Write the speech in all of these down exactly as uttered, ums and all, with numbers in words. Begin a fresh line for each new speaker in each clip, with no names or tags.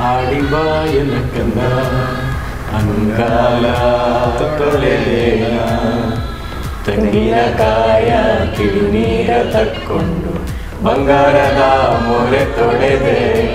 ಆಡಿಬಾಯನ ಕಂದ ಅಂಗಾಲ ತೊಳೆದೇನ ತೆಂಗಿನಕಾಯ ಕಿಡಿನೀರ ತಕ್ಕೊಂಡು ಬಂಗಾರದ ಮೊರೆ ತೊಳೆದೇನ.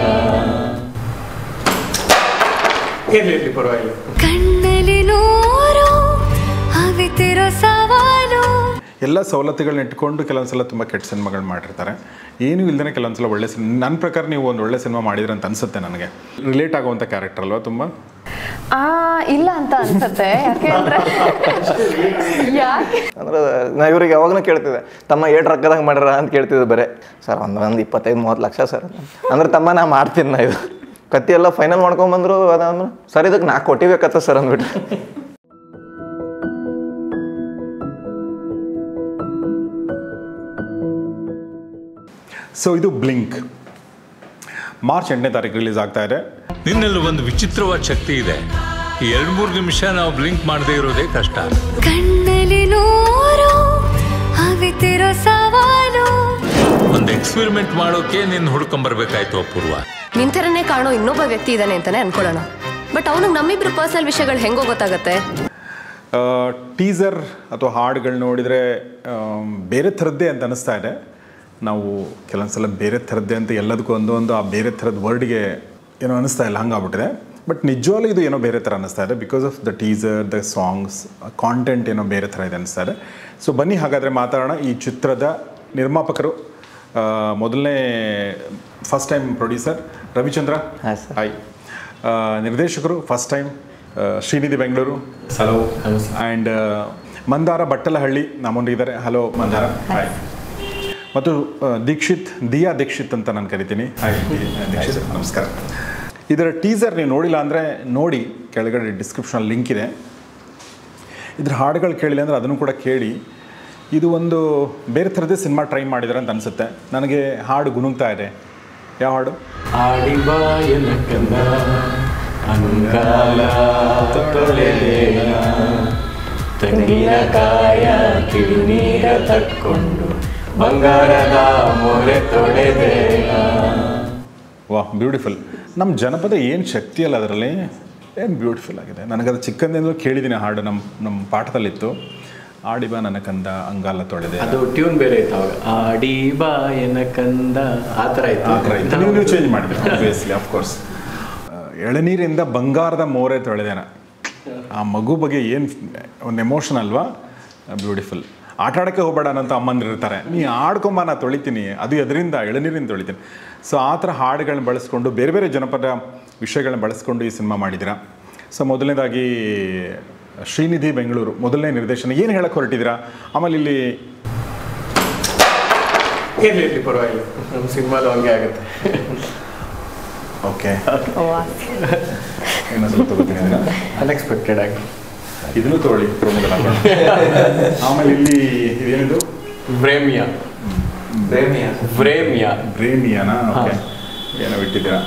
ಇರ್ಲಿ ಪರವಾಗಿಲ್ಲ.
ಕಣ್ಣಲ್ಲಿ ನೂರು ಅವಿತಿರೋ ಸವಾಲು.
ಎಲ್ಲ ಸವಲತ್ತುಗಳನ್ನ ಇಟ್ಕೊಂಡು ಕೆಲವೊಂದ್ಸಲ ತುಂಬ ಕೆಟ್ಟ ಸಿನಿಮಾಗಳು ಮಾಡಿರ್ತಾರೆ. ಏನೂ ಇಲ್ಲದೇ ಕೆಲವೊಂದ್ಸಲ ಒಳ್ಳೆ ಸಿನಿಮಾ. ನನ್ನ ಪ್ರಕಾರ ನೀವು ಒಂದು ಒಳ್ಳೆ ಸಿನಿಮಾ ಮಾಡಿದ್ರೆ ಅಂತ ಅನ್ಸುತ್ತೆ ನನಗೆ. ರಿಲೇಟ್ ಆಗುವಂಥ ಕ್ಯಾರೆಕ್ಟರ್ ಅಲ್ವಾ ತುಂಬ?
ಇಲ್ಲ ಅಂತ ಅನ್ಸುತ್ತೆ. ಯಾಕೆ ಅಂದ್ರೆ ಯಾಕೆ
ಅಂದ್ರೆ ನಾ ಇವ್ರಿಗೆ ಯಾವಾಗಲೂ ಕೇಳ್ತಿದ್ದೆ, ತಮ್ಮ ಏಟ್ ರೊಕ್ಕದಂಗೆ ಮಾಡ್ಯಾರ ಅಂತ ಕೇಳ್ತಿದ್ದೆ. ಬರೀ ಸರ್ ಒಂದು ಒಂದು ಇಪ್ಪತ್ತೈದು ಮೂವತ್ತು ಲಕ್ಷ ಸರ್ ಅಂದ್ರೆ ತಮ್ಮ ನಾ ಮಾಡ್ತೀನಿ. ನಾ ಇದು ಕತ್ತಿ ಎಲ್ಲ ಫೈನಲ್ ಮಾಡ್ಕೊಂಬಂದ್ರು ಅದಾದ್ಮೇಲೆ ಸರ್ ಇದಕ್ಕೆ ನಾಲ್ಕು ಕೋಟಿ ಬೇಕತ್ತ ಸರ್ ಅಂದ್ಬಿಟ್ಟು.
ಸೊ ಇದು ಬ್ಲಿಂಕ್ ಮಾರ್ಚ್ ಎಂಟನೇ ತಾರೀಕು ರಿಲೀಸ್ ಆಗ್ತಾ ಇದೆ.
ನಿನ್ನಲ್ಲಿ ಒಂದು ವಿಚಿತ್ರವಾದ ಶಕ್ತಿ ಇದೆ. ಈ ಎರಡು ಮೂರು ನಿಮಿಷ ನಾವು ಬ್ಲಿಂಕ್ ಮಾಡದೇ ಇರೋದೇ ಕಷ್ಟ.
ಕಣ್ಣಲ್ಲಿ ನೂರು ಅವಿತಿರೋ ಸವಾಲು.
ಒಂದು ಎಕ್ಸ್ಪೆರಿಮೆಂಟ್ ಮಾಡೋಕೆ ನಿನ್ನ ಹುಡ್ಕೊಂಬರ್ಬೇಕಾಯ್ತು ಅಪೂರ್ವ.
ನಿಂತರನೇ ಕಾಣೋ ಇನ್ನೊಬ್ಬ ವ್ಯಕ್ತಿ ಇದ್ದಾನೆ ಅಂತಾನೆ ಅನ್ಕೊಳ್ಳೋಣ. ಬಟ್ ಅವನಿಗೆ ನಮ್ಮಿಬ್ರು ಪರ್ಸನಲ್ ವಿಷಯಗಳು ಹೆಂಗೋ ಗೊತ್ತಾಗತ್ತೆ.
ಟೀಸರ್ ಅಥವಾ ಹಾಡುಗಳು ನೋಡಿದರೆ ಬೇರೆ ಥರದ್ದೇ ಅಂತ ಅನಿಸ್ತಾ ಇದೆ. ನಾವು ಕೆಲವೊಂದ್ಸಲ ಬೇರೆ ಥರದ್ದೇ ಅಂತ ಎಲ್ಲದಕ್ಕೂ ಒಂದೊಂದು ಆ ಬೇರೆ ಥರದ ವರ್ಡ್ಗೆ ಏನೋ ಅನ್ನಿಸ್ತಾ ಇಲ್ಲ, ಹಂಗಾಗ್ಬಿಟ್ಟಿದೆ. ಬಟ್ ನಿಜವಾಗ್ಲೂ ಇದು ಏನೋ ಬೇರೆ ಥರ ಅನ್ನಿಸ್ತಾ ಇದೆ. Because of the teaser, the songs, content ಏನೋ ಬೇರೆ ಥರ ಇದೆ ಅನ್ನಿಸ್ತಾ ಇದೆ. ಸೊ ಬನ್ನಿ ಹಾಗಾದರೆ ಮಾತಾಡೋಣ. ಈ ಚಿತ್ರದ ನಿರ್ಮಾಪಕರು, ಮೊದಲನೇ first time producer Ravichandra, hi. ನಿರ್ದೇಶಕರು first time Srinidhi Bengaluru, hello. And Mandara Battalahalli ನಮ್ಮೊಂದಿಗಿದ್ದಾರೆ, ಹಲೋ ಮಂದಾರ, ಹಾಯ್. ಮತ್ತು ದೀಕ್ಷಿತ್, ದಿಯಾ ದೀಕ್ಷಿತ್ ಅಂತ ನಾನು ಕರಿತೀನಿ, ಹಾಯ್ ದೀಕ್ಷಿತ್, ನಮಸ್ಕಾರ. ಇದರ ಟೀಸರ್ ನೀವು ನೋಡಿಲ್ಲ ಅಂದರೆ ನೋಡಿ, ಕೆಳಗಡೆ ಡಿಸ್ಕ್ರಿಪ್ಷನಲ್ಲಿ ಲಿಂಕ್ ಇದೆ. ಇದ್ರ ಹಾಡುಗಳು ಕೇಳಿಲ್ಲ ಅಂದರೆ ಅದನ್ನು ಕೂಡ ಕೇಳಿ. ಇದು ಒಂದು ಬೇರೆ ಥರದೇ ಸಿನಿಮಾ ಟ್ರೈ ಮಾಡಿದ್ದಾರೆ ಅಂತ ಅನಿಸುತ್ತೆ ನನಗೆ. ಹಾಡು ಗುನುಗ್ತಾ ಇದೆ. ಯಾವ ಹಾಡು?
ಆಡಿಬಾಯನ ಕಂದ ಅಂಗಾಲ ತೊಳೆದೇನ ತೆಂಗಿನಕಾಯ ಕಿಡಿನೀರ ತಕ್ಕೊಂಡು ಬಂಗಾರದ ಮೊರೆ ತೊಳೆದೇನ.
ವಾಹ್, ಬ್ಯೂಟಿಫುಲ್. ನಮ್ಮ ಜನಪದ ಏನು ಶಕ್ತಿ ಅಲ್ಲ ಅದರಲ್ಲಿ, ಏನು ಬ್ಯೂಟಿಫುಲ್ ಆಗಿದೆ. ನನಗದು ಚಿಕ್ಕಂದಿಂದ ಕೇಳಿದ್ದೀನಿ ಹಾಡು, ನಮ್ಮ ನಮ್ಮ ಪಾಠದಲ್ಲಿತ್ತು. ಆಡಿ ಬಾ ನನ್ನ ಕಂದ ಅಂಗಾಲ ತೊಳೆದೆ.
ಅದು ಟ್ಯೂನ್ ಬೇರೆ ಇತ್ತು ಅವಾಗ, ಆಡಿ ಬಾ ಎನ ಕಂದ, ಆ ಥರ ಇತ್ತು.
ಆ ಥರ ಇತ್ತು. ನೀವು ನೀವು ಚೇಂಜ್ ಮಾಡಿದ್ರಿ ಆಬ್ವಿಯಸ್ಲಿ, ಆಫ್ಕೋರ್ಸ್. ಎಳನೀರಿಂದ ಬಂಗಾರದ ಮೋರೆ ತೊಳೆದೇನ, ಆ ಮಗು ಬಗ್ಗೆ ಏನು ಒಂದು ಎಮೋಷನ್ ಅಲ್ವಾ, ಬ್ಯೂಟಿಫುಲ್. ಆಟ ಆಡೋಕ್ಕೆ ಹೋಗಬೇಡ ಅನ್ನೋಂಥ ಅಮ್ಮಂದಿರು ಇರ್ತಾರೆ, ನೀ ಆಡ್ಕೊಂಬ ನಾ ತೊಳಿತೀನಿ, ಅದು ಎದರಿಂದ ಎಳನೀರಿಂದ ತೊಳಿತೀನಿ. ಸೊ ಆ ಥರ ಹಾಡುಗಳನ್ನ ಬಳಸ್ಕೊಂಡು ಬೇರೆ ಬೇರೆ ಜನಪದ ವಿಷಯಗಳನ್ನ ಬಳಸ್ಕೊಂಡು ಈ ಸಿನಿಮಾ ಮಾಡಿದ್ದೀರಾ. ಸೊ ಮೊದಲನೇದಾಗಿ ಶ್ರೀನಿಧಿ ಬೆಂಗಳೂರು ಮೊದಲನೇ ನಿರ್ದೇಶನ, ಏನು ಹೇಳಕ್ಕೆ ಹೊರಟಿದ್ದೀರಾ? ಆಮೇಲೆ ಇಲ್ಲಿ
ಇರಲಿ ಇರಲಿ ಪರವಾಗಿಲ್ಲ, ನಮ್ಮ ಸಿನಿಮಾಲು ಹಂಗೆ ಆಗುತ್ತೆ.
ಓಕೆ, ಏನೋ ಸ್ವಲ್ಪ ತಗೋತೀನಿ,
ಅನ್ಎಕ್ಸ್ಪೆಕ್ಟೆಡ್ ಆಗಿ
ಇದನ್ನು ತೊಗೊಳ್ಳಿ ಪ್ರಮೋದ. ಆಮೇಲೆ ಇಲ್ಲಿ ಇದೇನಿದು?
ಬ್ರೇಮಿಯಾ. ಬ್ರೇಮಿಯಾ ಬ್ರೇಮಿಯಾ
ಬ್ರೇಮಿಯಾನಾ? ಓಕೆ, ಏನೋ ಬಿಟ್ಟಿದ್ದೀರಾ.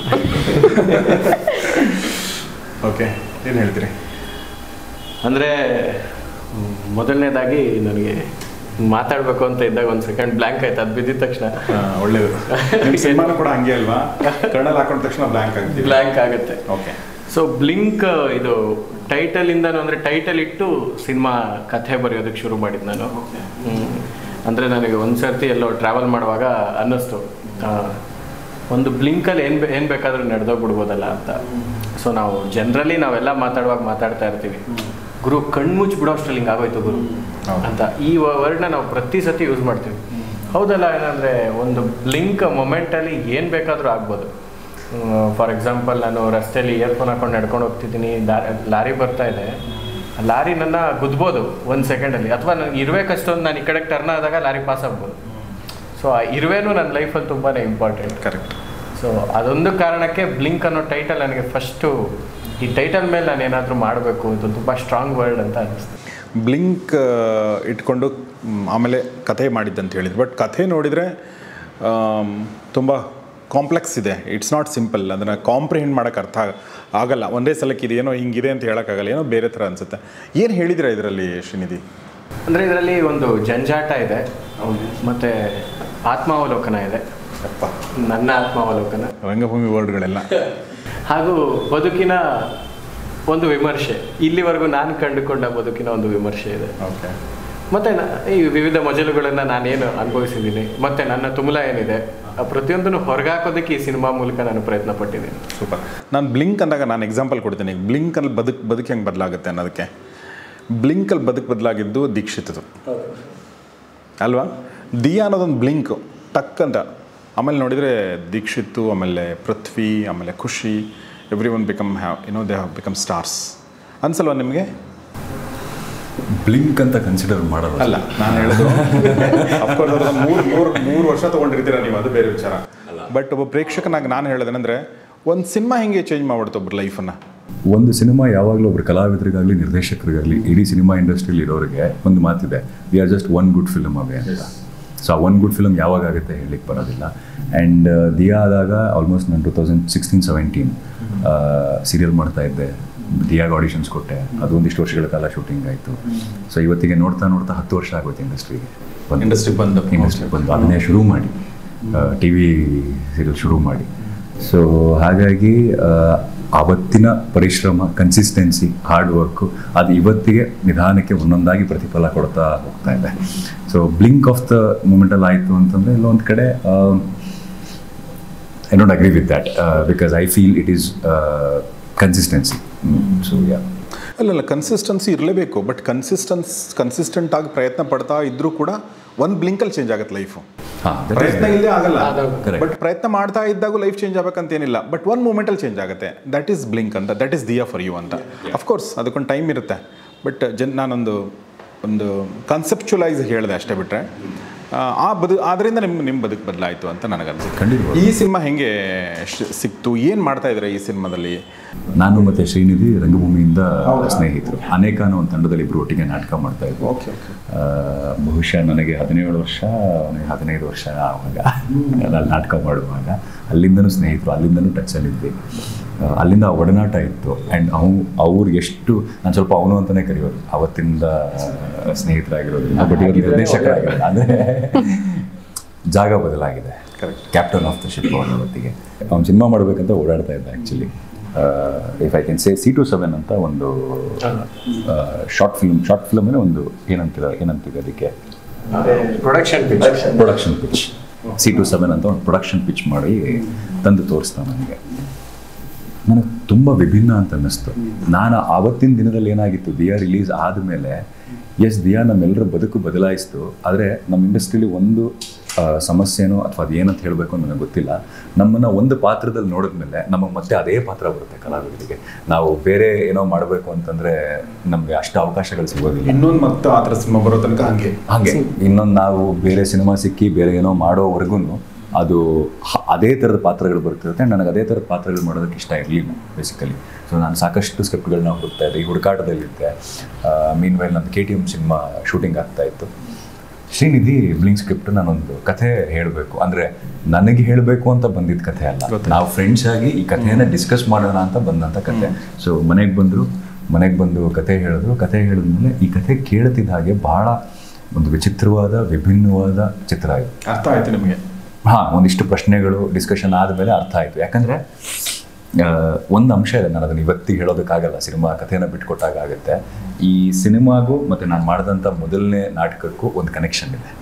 ಓಕೆ, ಏನು ಹೇಳ್ತೀರಿ?
ಅಂದರೆ ಮೊದಲನೇದಾಗಿ ನನಗೆ ಮಾತಾಡಬೇಕು ಅಂತ ಇದ್ದಾಗ ಒಂದು ಸೆಕೆಂಡ್ ಬ್ಲ್ಯಾಂಕ್ ಆಯ್ತು. ಅದು ಬಿದ್ದಿದ ತಕ್ಷಣ
ಒಳ್ಳೇದು. ಸಿನಿಮಾನು ಕೂಡ ಹಂಗೆ ಅಲ್ವಾ, ಕಣ್ಣಲ್ಲಿ ಹಾಕೊಂಡ ತಕ್ಷಣ ಬ್ಲ್ಯಾಂಕ್ ಆಗುತ್ತೆ.
ಬ್ಲ್ಯಾಂಕ್ ಆಗುತ್ತೆ.
ಓಕೆ.
ಸೊ ಬ್ಲಿಂಕ್ ಇದು ಟೈಟಲಿಂದನೂ ಅಂದರೆ ಟೈಟಲ್ ಇಟ್ಟು ಸಿನಿಮಾ ಕಥೆ ಬರೆಯೋದಕ್ಕೆ ಶುರು ಮಾಡಿದ್ದು ನಾನು. ಅಂದರೆ ನನಗೆ ಒಂದು ಸರ್ತಿ ಎಲ್ಲೋ ಟ್ರಾವೆಲ್ ಮಾಡುವಾಗ ಅನ್ನಿಸ್ತು, ಒಂದು ಬ್ಲಿಂಕಲ್ಲಿ ಏನು ಏನು ಬೇಕಾದರೂ ನಡೆದೋಗ್ಬಿಡ್ಬೋದಲ್ಲ ಅಂತ. ಸೊ ನಾವು ಜನರಲಿ ನಾವೆಲ್ಲ ಮಾತಾಡುವಾಗ ಮಾತಾಡ್ತಾ ಇರ್ತೀವಿ, ಗುರು ಕಣ್ಣು ಮುಚ್ಚಿ ಬಿಡೋಷ್ಟರಲ್ಲಿ ಹಿಂಗೆ ಆಗೋಯ್ತು ಗುರು ಅಂತ. ಈ ವರ್ಡ್ನ ನಾವು ಪ್ರತಿ ಸತಿ ಯೂಸ್ ಮಾಡ್ತೀವಿ, ಹೌದಲ್ಲ? ಏನಂದರೆ ಒಂದು ಬ್ಲಿಂಕ್ ಮೊಮೆಂಟಲ್ಲಿ ಏನು ಬೇಕಾದರೂ ಆಗ್ಬೋದು. ಫಾರ್ ಎಕ್ಸಾಂಪಲ್, ನಾನು ರಸ್ತೆಯಲ್ಲಿ ಇಯರ್ಫೋನ್ ಹಾಕೊಂಡು ನಡ್ಕೊಂಡು ಹೋಗ್ತಿದ್ದೀನಿ, ಲಾರಿ ಬರ್ತಾ ಇದೆ, ಲಾರಿ ನನ್ನ ಗುದ್ಬೋದು ಒಂದು ಸೆಕೆಂಡಲ್ಲಿ, ಅಥವಾ ನನಗೆ ಇರಬೇಕಷ್ಟೊಂದು ನಾನು ಈ ಕಡೆಗೆ ಟರ್ನ್ ಆದಾಗ ಲಾರಿ ಪಾಸ್ ಆಗ್ಬೋದು. ಸೊ ಆ ಇರುವೆನೂ ನನ್ನ ಲೈಫಲ್ಲಿ ತುಂಬಾ ಇಂಪಾರ್ಟೆಂಟ್.
ಕರೆಕ್ಟ್.
ಸೊ ಅದೊಂದು ಕಾರಣಕ್ಕೆ ಬ್ಲಿಂಕ್ ಅನ್ನೋ ಟೈಟಲ್ ನನಗೆ ಫಸ್ಟು, ಈ ಟೈಟಲ್ ಮೇಲೆ ನಾನು ಏನಾದರೂ ಮಾಡಬೇಕು, ಇದು ತುಂಬ ಸ್ಟ್ರಾಂಗ್ ವರ್ಡ್ ಅಂತ ಅನಿಸ್ತು.
ಬ್ಲಿಂಕ್ ಇಟ್ಕೊಂಡು ಆಮೇಲೆ ಕಥೆ ಮಾಡಿದ್ದಂತ ಹೇಳಿದ್ರು. ಬಟ್ ಕಥೆ ನೋಡಿದರೆ ತುಂಬ ಕಾಂಪ್ಲೆಕ್ಸ್ ಇದೆ. It's not simple. ಅದನ್ನು ಕಾಂಪ್ರಿಹೆಂಡ್ ಮಾಡೋಕ್ಕೆ ಅರ್ಥ ಆಗಲ್ಲ ಒಂದೇ ಸಲಕ್ಕೆ. ಇದು ಏನೋ ಹಿಂಗಿದೆ ಅಂತ ಹೇಳೋಕ್ಕಾಗಲ್ಲ, ಏನೋ ಬೇರೆ ಥರ ಅನಿಸುತ್ತೆ. ಏನು ಹೇಳಿದಿರಾ ಇದರಲ್ಲಿ ಶ್ರೀನಿಧಿ?
ಅಂದರೆ ಇದರಲ್ಲಿ ಒಂದು ಜಂಜಾಟ ಇದೆ, ಮತ್ತು ಆತ್ಮಾವಲೋಕನ ಇದೆ.
ಅಪ್ಪ,
ನನ್ನ ಆತ್ಮಾವಲೋಕನ,
ರಂಗಭೂಮಿ ವರ್ಡ್ಗಳೆಲ್ಲ.
ಹಾಗೂ ಬದುಕಿನ ಒಂದು ವಿಮರ್ಶೆ, ಇಲ್ಲಿವರೆಗೂ ನಾನು ಕಂಡುಕೊಂಡ ಬದುಕಿನ ಒಂದು ವಿಮರ್ಶೆ ಇದೆ.
ಓಕೆ.
ಮತ್ತು ಈ ವಿವಿಧ ಮಜಲುಗಳನ್ನು ನಾನೇನು ಅನುಭವಿಸಿದ್ದೀನಿ, ಮತ್ತು ನನ್ನ ತುಮುಲ ಏನಿದೆ, ಆ ಪ್ರತಿಯೊಂದನ್ನು ಹೊರಗಾಕೋದಕ್ಕೆ ಈ ಸಿನಿಮಾ ಮೂಲಕ ನಾನು ಪ್ರಯತ್ನ ಪಟ್ಟಿದ್ದೀನಿ.
ಸೂಪರ್. ನಾನು ಬ್ಲಿಂಕ್ ಅಂದಾಗ ನಾನು ಎಕ್ಸಾಂಪಲ್ ಕೊಡ್ತೀನಿ. ಬ್ಲಿಂಕಲ್ಲಿ ಬದುಕು ಬದುಕು ಹೆಂಗೆ ಬದಲಾಗುತ್ತೆ ಅನ್ನೋದಕ್ಕೆ, ಬ್ಲಿಂಕಲ್ಲಿ ಬದುಕು ಬದಲಾಗಿದ್ದು ದೀಕ್ಷಿತದು ಅಲ್ವಾ? ದಿಯಾ ಅನ್ನೋದೊಂದು ಬ್ಲಿಂಕು ಟಕ್ ಅಂತ. ಆಮೇಲೆ ನೋಡಿದರೆ ದೀಕ್ಷಿತ್ತು, ಆಮೇಲೆ ಪೃಥ್ವಿ, ಆಮೇಲೆ Khushi, everyone become have you know they have become stars ಅನ್ಸಲ್ವಾ ನಿಮಗೆ?
ಬ್ಲಿಂಕ್ ಅಂತ ಕನ್ಸಿಡರ್ ಮಾಡೋದು
ಅಲ್ಲ, ನಾನು ಹೇಳಿದ್ರು ಅಫ್ಕೋರ್ಸ್ ಅದು ಮೂರು ಮೂರು ಮೂರು ವರ್ಷ ತೊಗೊಂಡಿರ್ತೀರ ನೀವು, ಅದು ಬೇರೆ ವಿಚಾರ. ಬಟ್ ಒಬ್ಬ ಪ್ರೇಕ್ಷಕನಾಗಿ ನಾನು ಹೇಳೋದೇನೆಂದರೆ, ಒಂದು ಸಿನಿಮಾ ಹೆಂಗೆ ಚೇಂಜ್ ಮಾಡ್ಬಿಡ್ತು ಒಬ್ಬರು ಲೈಫನ್ನು.
ಒಂದು ಸಿನಿಮಾ ಯಾವಾಗಲೂ ಒಬ್ಬರು ಕಲಾವಿದರಿಗಾಗಲಿ ನಿರ್ದೇಶಕರಿಗಾಗಲಿ ಇಡೀ ಸಿನಿಮಾ ಇಂಡಸ್ಟ್ರಿಯಲ್ಲಿ ಇರೋರಿಗೆ ಒಂದು ಮಾತಿದೆ, we are just one good film away ಅಂತ. ಸೊ ಆ ಒನ್ ಗುಡ್ ಫಿಲ್ಮ್ ಯಾವಾಗ ಆಗುತ್ತೆ ಹೇಳಲಿಕ್ಕೆ ಬರೋದಿಲ್ಲ. ಆ್ಯಂಡ್ ದಿಯಾ ಆದಾಗ ಆಲ್ಮೋಸ್ಟ್ ನಾನು two thousand sixteen seventeen serial ಮಾಡ್ತಾ ಇದ್ದೆ, ದಿಯಾಗ ಆಡಿಷನ್ಸ್ ಕೊಟ್ಟೆ, ಅದು ಒಂದಿಷ್ಟು ವರ್ಷಗಳ ಕಾಲ ಶೂಟಿಂಗ್ ಆಯಿತು. ಸೊ ಇವತ್ತಿಗೆ ನೋಡ್ತಾ ನೋಡ್ತಾ ಹತ್ತು ವರ್ಷ ಆಗೋಯ್ತು ಇಂಡಸ್ಟ್ರಿಗೆ
ಇಂಡಸ್ಟ್ರಿಗೆ ಬಂದು
ಇಂಡಸ್ಟ್ರಿಗೆ ಬಂದು ಅದನ್ನೇ ಶುರು ಮಾಡಿ, ಟಿ ವಿ ಸೀರಿಯಲ್ ಶುರು ಮಾಡಿ. ಸೊ ಹಾಗಾಗಿ ಆವತ್ತಿನ ಪರಿಶ್ರಮ, ಕನ್ಸಿಸ್ಟೆನ್ಸಿ, ಹಾರ್ಡ್ ವರ್ಕು ಅದು ಇವತ್ತಿಗೆ ನಿಧಾನಕ್ಕೆ ಒಂದೊಂದಾಗಿ ಪ್ರತಿಫಲ ಕೊಡ್ತಾ ಹೋಗ್ತಾ ಇದೆ. ಸೊ ಬ್ಲಿಂಕ್ ಆಫ್ ದ ಮೂಮೆಂಟಲ್ಲಿ ಆಯಿತು ಅಂತಂದರೆ ಇಲ್ಲೊಂದು ಕಡೆ I don't agree with that because I feel it is consistency. So yeah
ಅಲ್ಲಲ್ಲ, ಕನ್ಸಿಸ್ಟೆನ್ಸಿ ಇರಲೇಬೇಕು. ಬಟ್ ಕನ್ಸಿಸ್ಟೆನ್ಸ್ ಕನ್ಸಿಸ್ಟೆಂಟ್ ಆಗಿ ಪ್ರಯತ್ನ ಪಡ್ತಾ ಇದ್ರೂ ಕೂಡ ಒಂದು ಬ್ಲಿಂಕಲ್ಲಿ ಚೇಂಜ್ ಆಗುತ್ತೆ ಲೈಫು. ಪ್ರಯತ್ನ ಇಲ್ಲದೆ ಆಗಲ್ಲ, ಬಟ್ ಪ್ರಯತ್ನ ಮಾಡ್ತಾ ಇದ್ದಾಗೂ ಲೈಫ್ ಚೇಂಜ್ ಆಗಬೇಕಂತ ಏನಿಲ್ಲ. ಬಟ್ ಒನ್ ಮೂಮೆಂಟಲ್ಲಿ ಚೇಂಜ್ ಆಗುತ್ತೆ. ದಟ್ ಈಸ್ ಬ್ಲಿಂಕ್ ಅಂತ, that is Dia for you ಅಂತ. ಅಫ್ಕೋರ್ಸ್ ಅದಕ್ಕೊಂದು ಟೈಮ್ ಇರುತ್ತೆ. ಬಟ್ ಜನ್ ನಾನೊಂದು ಒಂದು ಕಾನ್ಸೆಪ್ಚುಲೈಸ್ ಹೇಳಿದೆ ಅಷ್ಟೇ. ಬಿಟ್ಟರೆ ಆ ಬದು ಅದರಿಂದ ನಿಮ್ಮ ನಿಮ್ಮ ಬದುಕು ಬದಲಾಯಿತು ಅಂತ ನನಗನ್ಸುತ್ತೆ.
ಖಂಡಿತ.
ಈ ಸಿನಿಮಾ ಹೆಂಗೆ ಸಿಕ್ತು, ಏನು ಮಾಡ್ತಾ ಇದ್ದಾರೆ ಈ ಸಿನಿಮಾದಲ್ಲಿ?
ನಾನು ಮತ್ತು ಶ್ರೀನಿಧಿ ರಂಗಭೂಮಿಯಿಂದ ಸ್ನೇಹಿತರು. ಅನೇಕ ಅನ್ನೋ ಒಂದು ತಂಡದಲ್ಲಿ ಇಬ್ಬರು ಒಟ್ಟಿಗೆ ನಾಟಕ ಮಾಡ್ತಾ ಇದ್ವಿ.
Okay okay.
ಬಹುಶಃ ನನಗೆ ಹದಿನೇಳು ವರ್ಷ ನನಗೆ ಹದಿನೈದು ವರ್ಷ ಆವಾಗ ನಾನು ನಾಟಕ ಮಾಡುವಾಗ ಅಲ್ಲಿಂದನೂ ಸ್ನೇಹಿತರು, ಅಲ್ಲಿಂದನೂ ಟಚಲ್ಲಿದ್ವಿ. ಅಲ್ಲಿಂದ ಒಡನಾಟ ಇತ್ತು. ಆ್ಯಂಡ್ ಅವು ಅವ್ರು ಎಷ್ಟು, ನಾನು ಸ್ವಲ್ಪ ಅವನು ಅಂತಲೇ ಕರೆಯೋದು, ಅವತ್ತಿಂದ ಸ್ನೇಹಿತರಾಗಿರೋದ್ರಿಂದ. ಬಟ್ ಇವರು ನಿರ್ದೇಶಕರಾಗಿರೋದು ಅಂದರೆ ಜಾಗ ಬದಲಾಗಿದೆ. Correct. Captain of the ship ಅವನ ಹೊತ್ತಿಗೆ ಅವ್ನು ಸಿನಿಮಾ ಮಾಡಬೇಕಂತ ಓಡಾಡ್ತಾ ಇದ್ದ. Actually if I can say C two seven ಅಂತ ಒಂದು ಶಾರ್ಟ್ ಫಿಲ್ಮ್ ಶಾರ್ಟ್ ಫಿಲ್ಮೇ ಒಂದು ಏನಂತೀರ ಏನಂತೀವಿ ಅದಕ್ಕೆ
production pitch
production pitch C two seven ಅಂತ ಒಂದು ಪ್ರೊಡಕ್ಷನ್ ಪಿಚ್ ಮಾಡಿ ತಂದು ತೋರಿಸ್ತಾ ನನಗೆ. ನನಗೆ ತುಂಬ ವಿಭಿನ್ನ ಅಂತ ಅನ್ನಿಸ್ತು. ನಾನು ಆವತ್ತಿನ ದಿನದಲ್ಲಿ ಏನಾಗಿತ್ತು, ದಿಯಾ ರಿಲೀಸ್ ಆದಮೇಲೆ ಎಸ್ ದಿಯಾ ನಮ್ಮೆಲ್ಲರ ಬದುಕು ಬದಲಾಯಿಸ್ತು. ಆದರೆ ನಮ್ಮ ಇಂಡಸ್ಟ್ರಿಲಿ ಒಂದು ಸಮಸ್ಯೆನೋ ಅಥವಾ ಅದು ಏನಂತ ಹೇಳಬೇಕು ಅಂತ ನನಗೆ ಗೊತ್ತಿಲ್ಲ, ನಮ್ಮನ್ನು ಒಂದು ಪಾತ್ರದಲ್ಲಿ ನೋಡಿದ್ಮೇಲೆ ನಮಗೆ ಮತ್ತೆ ಅದೇ ಪಾತ್ರ ಬರುತ್ತೆ ಕಲಾವಿದರಿಗೆ. ನಾವು ಬೇರೆ ಏನೋ ಮಾಡಬೇಕು ಅಂತಂದರೆ ನಮಗೆ ಅಷ್ಟು ಅವಕಾಶಗಳು ಸಿಗೋದಿಲ್ಲ.
ಇನ್ನೊಂದು ಮತ್ತೆ ಆ ಥರ ಸಿನಿಮಾ ಬರೋ ತನಕ ಹಾಗೆ
ಹಾಗೆ ಇನ್ನೊಂದು ನಾವು ಬೇರೆ ಸಿನಿಮಾ ಸಿಕ್ಕಿ ಬೇರೆ ಏನೋ ಮಾಡೋವರೆಗೂ ಅದು ಅದೇ ಥರದ ಪಾತ್ರಗಳು ಬರ್ತಿರುತ್ತೆ. ನನಗೆ ಅದೇ ಥರದ ಪಾತ್ರಗಳು ಮಾಡೋದಕ್ಕೆ ಇಷ್ಟ ಇರಲಿಲ್ಲ ಬೇಸಿಕಲಿ. ಸೊ ನಾನು ಸಾಕಷ್ಟು ಸ್ಕ್ರಿಪ್ಟ್ಗಳನ್ನ ಹುಡುಕ್ತಾ ಇದ್ದೆ, ಈ ಹುಡುಕಾಟದಲ್ಲಿದ್ದೆ. ಮೀನ್ ವೈಲ್ ನಂದು K T M cinema shooting ಆಗ್ತಾಯಿತ್ತು. ಶ್ರೀನಿಧಿ ಬ್ಲಿಂಕ್ ಸ್ಕ್ರಿಪ್ಟ್ ನಾನೊಂದು ಕಥೆ ಹೇಳಬೇಕು ಅಂದರೆ ನನಗೆ ಹೇಳಬೇಕು ಅಂತ ಬಂದಿದ್ದ ಕಥೆ ಅಲ್ಲ, ನಾವು ಫ್ರೆಂಡ್ಸ್ ಆಗಿ ಈ ಕಥೆಯನ್ನು ಡಿಸ್ಕಸ್ ಮಾಡೋಣ ಅಂತ ಬಂದಂಥ ಕಥೆ. ಸೊ ಮನೆಗೆ ಬಂದರು, ಮನೆಗೆ ಬಂದು ಕಥೆ ಹೇಳಿದ್ರು. ಕಥೆ ಹೇಳಿದ್ಮೇಲೆ ಈ ಕಥೆ ಕೇಳ್ತಿದ್ದ ಹಾಗೆ ಭಾಳ ಒಂದು ವಿಚಿತ್ರವಾದ ವಿಭಿನ್ನವಾದ ಚಿತ್ರ ಆಯಿತು.
ಅರ್ಥ ಆಯಿತು ನಿಮಗೆ?
ಹಾಂ, ಒಂದಿಷ್ಟು ಪ್ರಶ್ನೆಗಳು ಡಿಸ್ಕಷನ್ ಆದಮೇಲೆ ಅರ್ಥ ಆಯಿತು. ಯಾಕಂದರೆ ಒಂದು ಅಂಶ ಇದೆ, ನಾನು ಅದನ್ನು ಇವತ್ತಿಗೆ ಹೇಳೋದಕ್ಕಾಗಲ್ಲ, ಸಿನಿಮಾ ಕಥೆಯನ್ನು ಬಿಟ್ಕೊಟ್ಟಾಗ ಆಗುತ್ತೆ. ಈ ಸಿನಿಮಾಗೂ ಮತ್ತು ನಾನು ಮಾಡಿದಂಥ ಮೊದಲನೇ ನಾಟಕಕ್ಕೂ ಒಂದು ಕನೆಕ್ಷನ್ ಇದೆ.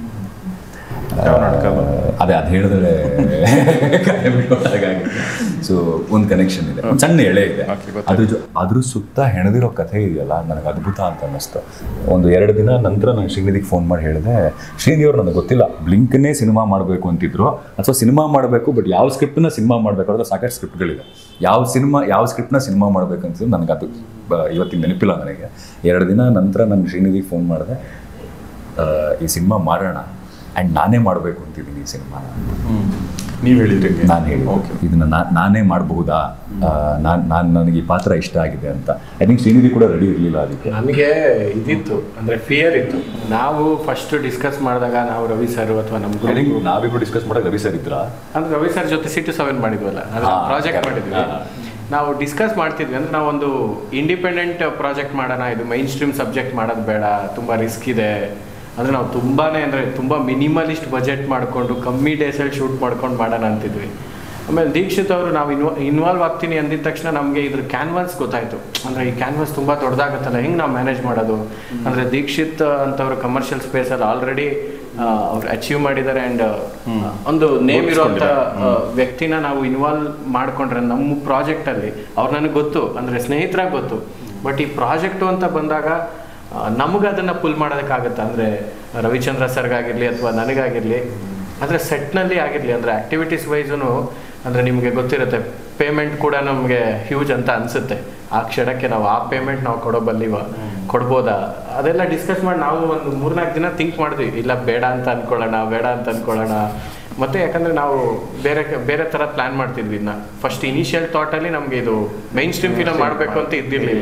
ಅದೇ ಅದು ಹೇಳಿದ್ರೆ ಕಥೆ ಬಿಟ್ಕೊಟ್ಟಾಗುತ್ತೆ. ಸೊ ಒಂದು ಕನೆಕ್ಷನ್ ಇದೆ, ಒಂದು ಸಣ್ಣ ಎಳೆ ಇದೆ. ಅದ್ರ ಜೊ ಅದ್ರ ಸುತ್ತ ಹೆಣದಿರೋ ಕಥೆ ಇದೆಯಲ್ಲ, ನನಗೆ ಅದ್ಭುತ ಅಂತ ಅನ್ನಿಸ್ತು. ಒಂದು ಎರಡು ದಿನ ನಂತರ ನಾನು ಶ್ರೀನಿಧಿಗೆ ಫೋನ್ ಮಾಡಿ ಹೇಳಿದೆ, ಶ್ರೀನಿಧಿ ಅವ್ರು ನನಗೆ ಗೊತ್ತಿಲ್ಲ ಬ್ಲಿಂಕ್ನೇ ಸಿನಿಮಾ ಮಾಡಬೇಕು ಅಂತಿದ್ರು ಅಥವಾ ಸಿನಿಮಾ ಮಾಡಬೇಕು, ಬಟ್ ಯಾವ ಸ್ಕ್ರಿಪ್ಟನ್ನ ಸಿನಿಮಾ ಮಾಡಬೇಕು ಅನ್ನೋದು ಸಾಕಷ್ಟು ಸ್ಕ್ರಿಪ್ಟ್ಗಳಿದೆ. ಯಾವ ಸಿನಿಮಾ ಯಾವ ಸ್ಕ್ರಿಪ್ಟ್ನ ಸಿನಿಮಾ ಮಾಡಬೇಕಂತಿದ್ದು ನನಗೆ ಅದು ಇವತ್ತಿನ ನೆನಪಿಲ್ಲ ನನಗೆ. ಎರಡು ದಿನ ನಂತರ ನಾನು ಶ್ರೀನಿಧಿಗೆ ಫೋನ್ ಮಾಡಿದೆ, ಈ ಸಿನಿಮಾ ಮಾಡೋಣ ಆ್ಯಂಡ್ ನಾನೇ ಮಾಡಬೇಕು ಅಂತಿದ್ದೀನಿ ಈ ಸಿನಿಮಾ.
ನೀವು ಹೇಳಿದ್ರಿ?
ನಾನು ಹೇಳಿ ಓಕೆ ಇದನ್ನು ನಾನೇ ಮಾಡಬಹುದಾ, ನಾನು ನಾನು ನನಗೆ ಈ ಪಾತ್ರ ಇಷ್ಟ ಆಗಿದೆ ಅಂತ. ಐ ಥಿಂಕ್ ಶ್ರೀನಿಧಿ ಕೂಡ ರೆಡಿ ಇರಲಿಲ್ಲ ಅದಕ್ಕೆ.
ನನಗೆ ಇದಿತ್ತು, ಅಂದರೆ ಫಿಯರ್ ಇತ್ತು. ನಾವು ಫಸ್ಟ್ ಡಿಸ್ಕಸ್ ಮಾಡಿದಾಗ ನಾವು ರವಿ ಸರ್ ಅಥವಾ ನಮ್ಮ ಗ್ರೂಪ್
ನಾವಿಬ್ರು ಡಿಸ್ಕಸ್ ಮಾಡಾಗ ರವಿ ಸರ್ ಇದ್ರ
ಅಂದರೆ ರವಿ ಸರ್ ಜೊತೆ ಸಿ ಟು ಸೆವೆನ್ ಮಾಡಿದ್ವಲ್ಲ, ಅದು ಪ್ರಾಜೆಕ್ಟ್ ಮಾಡಿದ್ವಿ. ನಾವು ಡಿಸ್ಕಸ್ ಮಾಡ್ತಿದ್ವಿ ಅಂದರೆ ನಾವೊಂದು ಇಂಡಿಪೆಂಡೆಂಟ್ ಪ್ರಾಜೆಕ್ಟ್ ಮಾಡೋಣ, ಇದು ಮೈನ್ ಸ್ಟ್ರೀಮ್ ಸಬ್ಜೆಕ್ಟ್ ಮಾಡೋದು ಬೇಡ, ತುಂಬ ರಿಸ್ಕ್ ಇದೆ. ಅಂದರೆ ನಾವು ತುಂಬಾ ಅಂದರೆ ತುಂಬ ಮಿನಿಮಲಿಸ್ಟ್ ಬಜೆಟ್ ಮಾಡಿಕೊಂಡು ಕಮ್ಮಿ ಡೇಸಲ್ಲಿ ಶೂಟ್ ಮಾಡ್ಕೊಂಡು ಮಾಡೋಣ ಅಂತಿದ್ವಿ. ಆಮೇಲೆ ದೀಕ್ಷಿತ್ ಅವರು ನಾವು ಇನ್ವಾ ಇನ್ವಾಲ್ವ್ ಆಗ್ತೀನಿ ಅಂದಿದ ತಕ್ಷಣ ನಮಗೆ ಇದ್ರ ಕ್ಯಾನ್ವಾಸ್ ಗೊತ್ತಾಯಿತು. ಅಂದರೆ ಈ ಕ್ಯಾನ್ವಾಸ್ ತುಂಬ ದೊಡ್ಡದಾಗುತ್ತಲ್ಲ, ಹೆಂಗೆ ನಾವು ಮ್ಯಾನೇಜ್ ಮಾಡೋದು. ಅಂದರೆ ದೀಕ್ಷಿತ್ ಅಂತವ್ರು ಕಮರ್ಷಿಯಲ್ ಸ್ಪೇಸಲ್ಲಿ ಆಲ್ರೆಡಿ ಅವ್ರು ಅಚೀವ್ ಮಾಡಿದ್ದಾರೆ. ಆ್ಯಂಡ್ ಒಂದು ನೇಮ್ ಇರುವಂಥ ವ್ಯಕ್ತಿನ ನಾವು ಇನ್ವಾಲ್ವ್ ಮಾಡಿಕೊಂಡ್ರೆ ನಮ್ಮ ಪ್ರಾಜೆಕ್ಟಲ್ಲಿ ಅವ್ರು ನನಗೆ ಗೊತ್ತು, ಅಂದರೆ ಸ್ನೇಹಿತರಾಗಿ ಗೊತ್ತು. ಬಟ್ ಈ ಪ್ರಾಜೆಕ್ಟು ಅಂತ ಬಂದಾಗ ನಮಗೆ ಅದನ್ನು ಪುಲ್ ಮಾಡೋದಕ್ಕಾಗತ್ತೆ. ಅಂದರೆ ರವಿಚಂದ್ರ ಸರ್ಗಾಗಿರಲಿ ಅಥವಾ ನನಗಾಗಿರಲಿ, ಅಂದರೆ ಸೆಟ್ನಲ್ಲಿ ಆಗಿರಲಿ, ಅಂದರೆ ಆ್ಯಕ್ಟಿವಿಟೀಸ್ ವೈಸೂ ಅಂದರೆ ನಿಮಗೆ ಗೊತ್ತಿರುತ್ತೆ, ಪೇಮೆಂಟ್ ಕೂಡ ನಮಗೆ ಹ್ಯೂಜ್ ಅಂತ ಅನಿಸುತ್ತೆ. ಆ ಕ್ಷಣಕ್ಕೆ ನಾವು ಆ ಪೇಮೆಂಟ್ ನಾವು ಕೊಡೋ ಬಲ್ಲಿವ ಕೊಡ್ಬೋದಾ, ಅದೆಲ್ಲ ಡಿಸ್ಕಸ್ ಮಾಡಿ ನಾವು ಒಂದು ಮೂರ್ನಾಲ್ಕು ದಿನ ಥಿಂಕ್ ಮಾಡಿದ್ವಿ. ಇಲ್ಲ ಬೇಡ ಅಂತ ಅಂದ್ಕೊಳ್ಳೋಣ, ಬೇಡ ಅಂತ ಅಂದ್ಕೊಳ್ಳೋಣ. ಮತ್ತು ಯಾಕಂದರೆ ನಾವು ಬೇರೆ ಬೇರೆ ಥರ ಪ್ಲ್ಯಾನ್ ಮಾಡ್ತಿದ್ವಿ. ಇದನ್ನ ಫಸ್ಟ್ ಇನಿಷಿಯಲ್ ಥಾಟಲ್ಲಿ ನಮಗೆ ಇದು ಮೈನ್ ಸ್ಟ್ರೀಮ್ ಫಿಲಮ್ ಮಾಡಬೇಕು ಅಂತ ಇದ್ದಿರಲಿಲ್ಲ.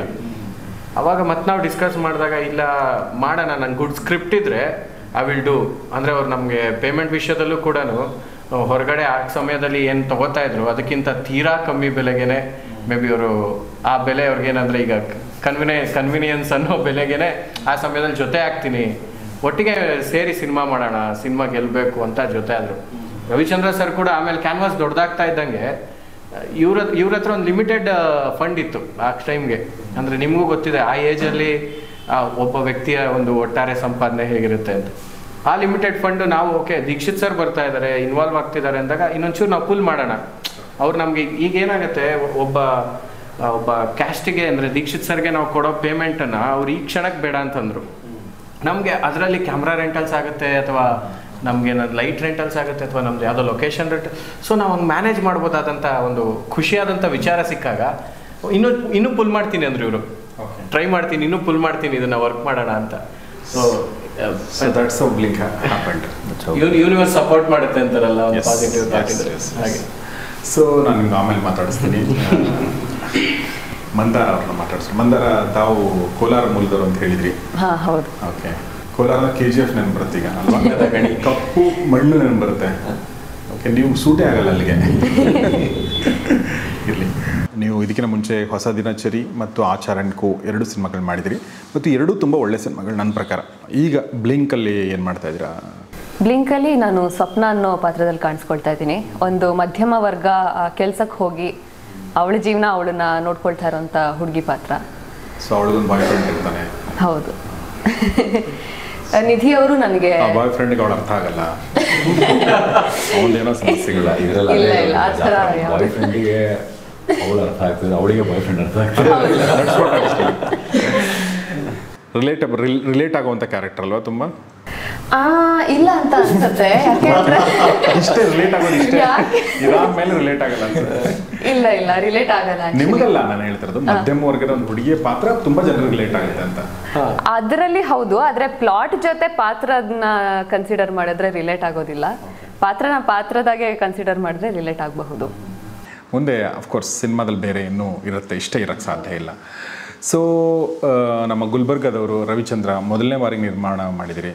ಅವಾಗ ಮತ್ತೆ ನಾವು ಡಿಸ್ಕಸ್ ಮಾಡಿದಾಗ ಇಲ್ಲ ಮಾಡೋಣ, ನಂಗೆ ಗುಡ್ ಸ್ಕ್ರಿಪ್ಟ್ ಇದ್ದರೆ ಐ ವಿಲ್ ಡೂ. ಅಂದರೆ ಅವ್ರು ನಮಗೆ ಪೇಮೆಂಟ್ ವಿಷಯದಲ್ಲೂ ಕೂಡ ಹೊರಗಡೆ ಆ ಸಮಯದಲ್ಲಿ ಏನು ತೊಗೋತಾ ಇದ್ರು ಅದಕ್ಕಿಂತ ತೀರಾ ಕಮ್ಮಿ ಬೆಲೆಗೆ ಮೇ ಬಿ ಅವರು ಆ ಬೆಲೆ ಅವ್ರಿಗೇನಂದರೆ ಈಗ ಕನ್ವಿನೇ ಕನ್ವಿನಿಯನ್ಸ್ ಅನ್ನೋ ಬೆಲೆಗೆ ಆ ಸಮಯದಲ್ಲಿ ಜೊತೆ ಆಗ್ತೀನಿ, ಒಟ್ಟಿಗೆ ಸೇರಿ ಸಿನಿಮಾ ಮಾಡೋಣ, ಸಿನಿಮಾ ಗೆಲ್ಲಬೇಕು ಅಂತ ಜೊತೆ ಆದರು. ರವಿಚಂದ್ರ ಸರ್ ಕೂಡ ಆಮೇಲೆ ಕ್ಯಾನ್ವಾಸ್ ದೊಡ್ಡದಾಗ್ತಾ ಇದ್ದಂಗೆ ಇವ್ರ ಇವ್ರ ಹತ್ರ ಒಂದು ಲಿಮಿಟೆಡ್ ಫಂಡ್ ಇತ್ತು ಆ ಟೈಮ್ಗೆ. ಅಂದರೆ ನಿಮಗೂ ಗೊತ್ತಿದೆ ಆ ಏಜಲ್ಲಿ ಒಬ್ಬ ವ್ಯಕ್ತಿಯ ಒಂದು ಒಟ್ಟಾರೆ ಸಂಪಾದನೆ ಹೇಗಿರುತ್ತೆ ಅಂತ. ಆ ಲಿಮಿಟೆಡ್ ಫಂಡ್ ನಾವು ಓಕೆ ದೀಕ್ಷಿತ್ ಸರ್ ಬರ್ತಾ ಇದ್ದಾರೆ, ಇನ್ವಾಲ್ವ್ ಆಗ್ತಿದ್ದಾರೆ ಅಂದಾಗ ಇನ್ನೊಂಚೂರು ನಾವು ಫುಲ್ ಮಾಡೋಣ. ಅವ್ರು ನಮಗೆ ಈಗ ಏನಾಗುತ್ತೆ, ಒಬ್ಬ ಒಬ್ಬ ಕ್ಯಾಸ್ಟಿಗೆ ಅಂದರೆ ದೀಕ್ಷಿತ್ ಸರ್ಗೆ ನಾವು ಕೊಡೋ ಪೇಮೆಂಟನ್ನು ಅವ್ರು ಈ ಕ್ಷಣಕ್ಕೆ ಬೇಡ ಅಂತಂದರು. ನಮಗೆ ಅದರಲ್ಲಿ ಕ್ಯಾಮ್ರಾ ರೆಂಟಲ್ಸ್ ಆಗುತ್ತೆ ಅಥವಾ ನಮಗೆ ಲೈಟ್ ರೆಂಟಲ್ಸ್ ಆಗುತ್ತೆ ಅಥವಾ ನಮ್ದು ಯಾವುದೋ ಲೊಕೇಶನ್ ರೆಂಟ್. ಸೊ ನಾವು ಹಂಗೆ ಮ್ಯಾನೇಜ್ ಮಾಡ್ಬೋದಾದಂಥ ಒಂದು ಖುಷಿಯಾದಂಥ ವಿಚಾರ ಸಿಕ್ಕಾಗ ಇನ್ನೂ ಇನ್ನೂ ಪುಲ್ ಮಾಡ್ತೀನಿ ಅಂದ್ರೆ ಇವರು ಟ್ರೈ ಮಾಡ್ತೀನಿ, ಇನ್ನೂ ಪುಲ್ ಮಾಡ್ತೀನಿ, ಇದನ್ನು ವರ್ಕ್ ಮಾಡೋಣ ಅಂತ. So
that's how Blink happened.
Universe support ಮಾಡುತ್ತೆ ಅಂತಾರಲ್ಲ, ಒಂದು ಪಾಸಿಟಿವ್ ಥಾಟ್ ಇದ್ರೆ ಹಾಗೆ.
ಸೊ ನಾನು ನಿಮ್ಗೆ ಆಮೇಲೆ ಮಾತಾಡಿಸ್ತೀನಿ. ಮಂದಾರ ಅವ್ರನ್ನ ಮಾತಾಡ್ಸ್ತೀನಿ. ಮಂದಾರ, ತಾವು ಕೋಲಾರ ಮೂಲದವರು ಅಂತ ಹೇಳಿದ್ರಿ.
ಹಾ ಹೌದು.
Okay, Kolar K G F ನೆನಪು ಬರುತ್ತೆ ಈಗ ಅಲ್ವಾ? ಗಣಿ ಕಪ್ಪು ಮಣ್ಣು ನೆನಪು ಬರುತ್ತೆ. ಓಕೆ, ನೀವು ಸೂಟೇ ಆಗಲ್ಲ ಅಲ್ಲಿಗೆ. ಇರಲಿ, ನೀವು ಇದಕ್ಕಿಂತ ಮುಂಚೆ ಹೊಸ ದಿನಚರಿ ಮತ್ತು ಆಚಾರ್ ಆ್ಯಂಡ್ ಕೋ ಎರಡು ಸಿನಿಮಾಗಳು ಮಾಡಿದಿರಿ ಮತ್ತು ಎರಡೂ ತುಂಬ ಒಳ್ಳೆ ಸಿನಿಮಾಗಳು ನನ್ನ ಪ್ರಕಾರ. ಈಗ ಬ್ಲಿಂಕಲ್ಲಿ ಏನು ಮಾಡ್ತಾ ಇದ್ದೀರಾ?
ಬ್ಲಿಂಕಲ್ಲಿ ನಾನು ಸ್ವಪ್ನ ಅನ್ನೋ ಪಾತ್ರದಲ್ಲಿ ಕಾಣಿಸ್ಕೊಳ್ತಾ ಇದ್ದೀನಿ. ಒಂದು ಮಧ್ಯಮ ವರ್ಗ ಕೆಲ್ಸಕ್ಕೆ ಹೋಗಿ ಅವಳ ಜೀವನ ಅವಳನ್ನ ನೋಡ್ಕೊಳ್ತಾ ಇರೋಂಥ ಹುಡುಗಿ ಪಾತ್ರ.
ಸೊ ಅವಳದೊಂದು ಬಾಯ್ ಫ್ರೆಂಡ್ ಇರ್ತಾನೆ.
ಹೌದು. ನಿಧಿ ಅವರು ನನಗೆ
ಬಾಯ್ ಫ್ರೆಂಡ್ಗೆ ಅವಳು ಅರ್ಥ ಆಗಲ್ಲ, ಅವಳೇನೋ ಸಮಸ್ಯೆಗಳ
ಇದರಲ್ಲ.
ಇಲ್ಲ ಇಲ್ಲ ಆ ಥರ
ಬಾಯ್ ಫ್ರೆಂಡಿಗೆ ಅವಳು ಅರ್ಥ ಆಗ್ತದೆ, ಅವಳಿಗೆ ಬಾಯ್ ಫ್ರೆಂಡ್ ಅರ್ಥ ಆಗ್ತದೆ.
ರಿಲೇಟಬಲ್ ರಿಲೇಟ್ ಆಗುವಂಥ ಕ್ಯಾರೆಕ್ಟರ್ ಅಲ್ವಾ ತುಂಬ?
ಆ ಇಲ್ಲ ಅಂತ ಅನ್ಸುತ್ತೆ. ಯಾಕೆಂದ್ರೆ
ಇಷ್ಟೇ ರಿಲೇಟ್ ಆಗೋದು, ಇಷ್ಟೇ ಇದಾದ್ಮೇಲೆ ರಿಲೇಟ್ ಆಗಲ್ಲ ಅನ್ಸುತ್ತೆ.
ಇಲ್ಲ ಇಲ್ಲ ರಿಲೇಟ್ ಆಗಲ್ಲ.
ನಿಮಗಲ್ಲ ನಾನು ಹೇಳ್ತಿರೋದು, ಮಧ್ಯಮ ವರ್ಗದ ಒಂದು ಹುಡುಗಿಯ ಪಾತ್ರ ತುಂಬಾ ಜನರಿಗೆ ರಿಲೇಟ್ ಆಗುತ್ತೆ ಅಂತ.
ಅದರಲ್ಲಿ ಹೌದು, ಆದ್ರೆ ಪ್ಲಾಟ್ ಜೊತೆ ಪಾತ್ರನ ಕನ್ಸಿಡರ್ ಮಾಡಿದ್ರೆ ರಿಲೇಟ್ ಆಗೋದಿಲ್ಲ. ಪಾತ್ರನ ಪಾತ್ರದಾಗೆ ಕನ್ಸಿಡರ್ ಮಾಡಿದ್ರೆ ರಿಲೇಟ್ ಆಗಬಹುದು.
ಮುಂದೆ ಅಫ್ಕೋರ್ಸ್ ಸಿನಿಮಾದಲ್ಲಿ ಬೇರೆ ಇನ್ನೂ ಇರುತ್ತೆ, ಇಷ್ಟೇ ಇರೋಕ್ಕೆ ಸಾಧ್ಯ ಇಲ್ಲ. ಸೊ ನಮ್ಮ ಗುಲ್ಬರ್ಗದವರು ರವಿಚಂದ್ರ ಮೊದಲನೇ ಬಾರಿಗೆ ನಿರ್ಮಾಣ ಮಾಡಿದಿರಿ.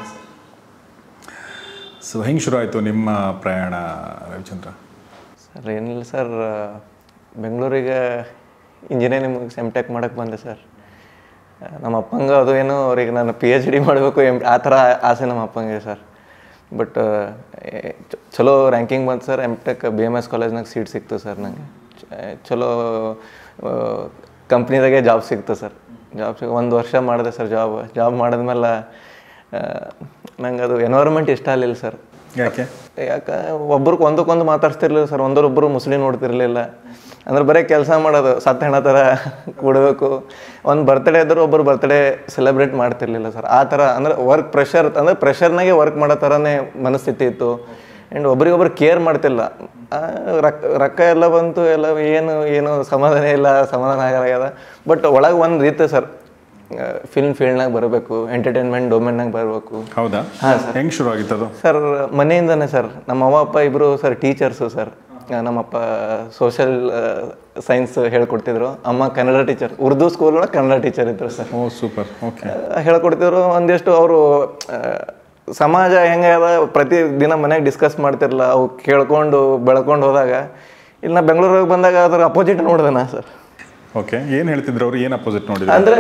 ಸೊ ಹೆಂಗೆ ಶುರು ಆಯಿತು ನಿಮ್ಮ ಪ್ರಯಾಣ ರವಿಚಂದ್ರ?
ಸರ್ ಏನಿಲ್ಲ ಸರ್, ಬೆಂಗಳೂರಿಗೆ ಇಂಜಿನಿಯರಿಂಗ್ ಮುಗಿಸಿ ಎಮ್ ಟೆಕ್ ಮಾಡೋಕ್ಕೆ ಬಂದೆ ಸರ್. ನಮ್ಮ ಅಪ್ಪಂಗೆ ಅದು ಏನೋ ಅವ್ರಿಗೆ ನಾನು ಪಿ ಎಚ್ ಡಿ ಮಾಡಬೇಕು ಎಮ್ ಆ ಥರ ಆಸೆ ನಮ್ಮ ಅಪ್ಪಂಗೆ ಸರ್. ಬಟ್ ಚಲೋ ರ್ಯಾಂಕಿಂಗ್ ಬಂತು sir. M tech B M S ಕಾಲೇಜ್ನಾಗ ಸೀಟ್ ಸಿಕ್ತು ಸರ್ ನನಗೆ. ಚಲೋ ಕಂಪ್ನಿದಾಗೆ ಜಾಬ್ ಸಿಕ್ತು ಸರ್. ಜಾಬ್ ಸಿಗ ಒಂದು ವರ್ಷ ಮಾಡಿದೆ ಸರ್. ಜಾಬ್ ಜಾಬ್ ಮಾಡಿದ್ಮೇಲೆ ನಂಗೆ ಅದು ಎನ್ವೈರ್ಮೆಂಟ್ ಇಷ್ಟ ಆಗಲಿಲ್ಲ ಸರ್.
ಯಾಕೆ?
ಯಾಕೆ ಒಬ್ರಿಗೆ ಒಂದಕ್ಕೊಂದು ಮಾತಾಡ್ತಿರ್ಲಿಲ್ಲ ಸರ್. ಒಂದರೊಬ್ಬರು ಮುಸ್ಲಿಂ ನೋಡ್ತಿರ್ಲಿಲ್ಲ. ಅಂದ್ರೆ ಬರೀ ಕೆಲಸ ಮಾಡೋದು, ಸತ್ತ ಹೆಣ ಥರ ಕೊಡಬೇಕು. ಒಂದು ಬರ್ತಡೇ ಇದ್ದರೂ ಒಬ್ಬರು ಬರ್ತಡೇ ಸೆಲೆಬ್ರೇಟ್ ಮಾಡ್ತಿರ್ಲಿಲ್ಲ ಸರ್. ಆ ಥರ ಅಂದರೆ ವರ್ಕ್ ಪ್ರೆಷರ್, ಅಂದರೆ ಪ್ರೆಷರ್ನಾಗೆ ವರ್ಕ್ ಮಾಡೋ ಥರನೇ ಮನಸ್ಥಿತಿ ಇತ್ತು. ಆ್ಯಂಡ್ ಒಬ್ರಿಗೊಬ್ರು ಕೇರ್ ಮಾಡ್ತಿಲ್ಲ. ರೊಕ್ಕ ರೊಕ್ಕ ಎಲ್ಲ ಬಂತು, ಎಲ್ಲ ಏನು ಏನು ಸಮಾಧಾನ ಇಲ್ಲ, ಸಮಾಧಾನ ಆಗಲ್ಲ. ಬಟ್ ಒಳಗೆ ಒಂದು ರೀತಿ ಸರ್, ಫಿಲ್ಮ್ ಫೀಲ್ಡ್ನಾಗ ಬರಬೇಕು, ಎಂಟರ್ಟೈನ್ಮೆಂಟ್ ಡೊಮೇನ್ನಾಗ ಬರಬೇಕು.
ಹೌದಾ?
ಹಾಂ ಸರ್.
ಹೆಂಗೆ ಶುರು ಆಗಿತ್ತು ಅದು?
ಸರ್ ಮನೆಯಿಂದನೇ ಸರ್. ನಮ್ಮ ಅವ್ವ ಅಪ್ಪ ಇಬ್ಬರು ಸರ್ ಟೀಚರ್ಸು ಸರ್. ನಮ್ಮಪ್ಪ ಸೋಷಲ್ ಸೈನ್ಸ್ ಹೇಳ್ಕೊಡ್ತಿದ್ರು, ಅಮ್ಮ ಕನ್ನಡ ಟೀಚರ್. ಉರ್ದು ಸ್ಕೂಲ್ ಒಳಗೆ ಕನ್ನಡ ಟೀಚರ್ ಇದ್ರು ಸರ್.
Oh super. ಓಕೆ.
ಹೇಳ್ಕೊಡ್ತಿದ್ರು. ಒಂದಿಷ್ಟು ಅವರು ಸಮಾಜ ಹೆಂಗೆ ಅದ ಪ್ರತಿ ದಿನ ಮನೆಗೆ ಡಿಸ್ಕಸ್ ಮಾಡ್ತಿರಲ್ಲ, ಅವು ಕೇಳ್ಕೊಂಡು ಬೆಳ್ಕೊಂಡು ಹೋದಾಗ ಇಲ್ಲಿ ನಾ ಬೆಂಗಳೂರಿಗೆ ಬಂದಾಗ ಅದ್ರ ಅಪೋಸಿಟ್ ನೋಡಿದೆ ನಾ ಸರ್.
ಓಕೆ, ಏನು ಹೇಳ್ತಿದ್ರು ಅವ್ರು? ಏನು ಅಪೋಸಿಟ್ ನೋಡಿದ್ರು?
ಅಂದರೆ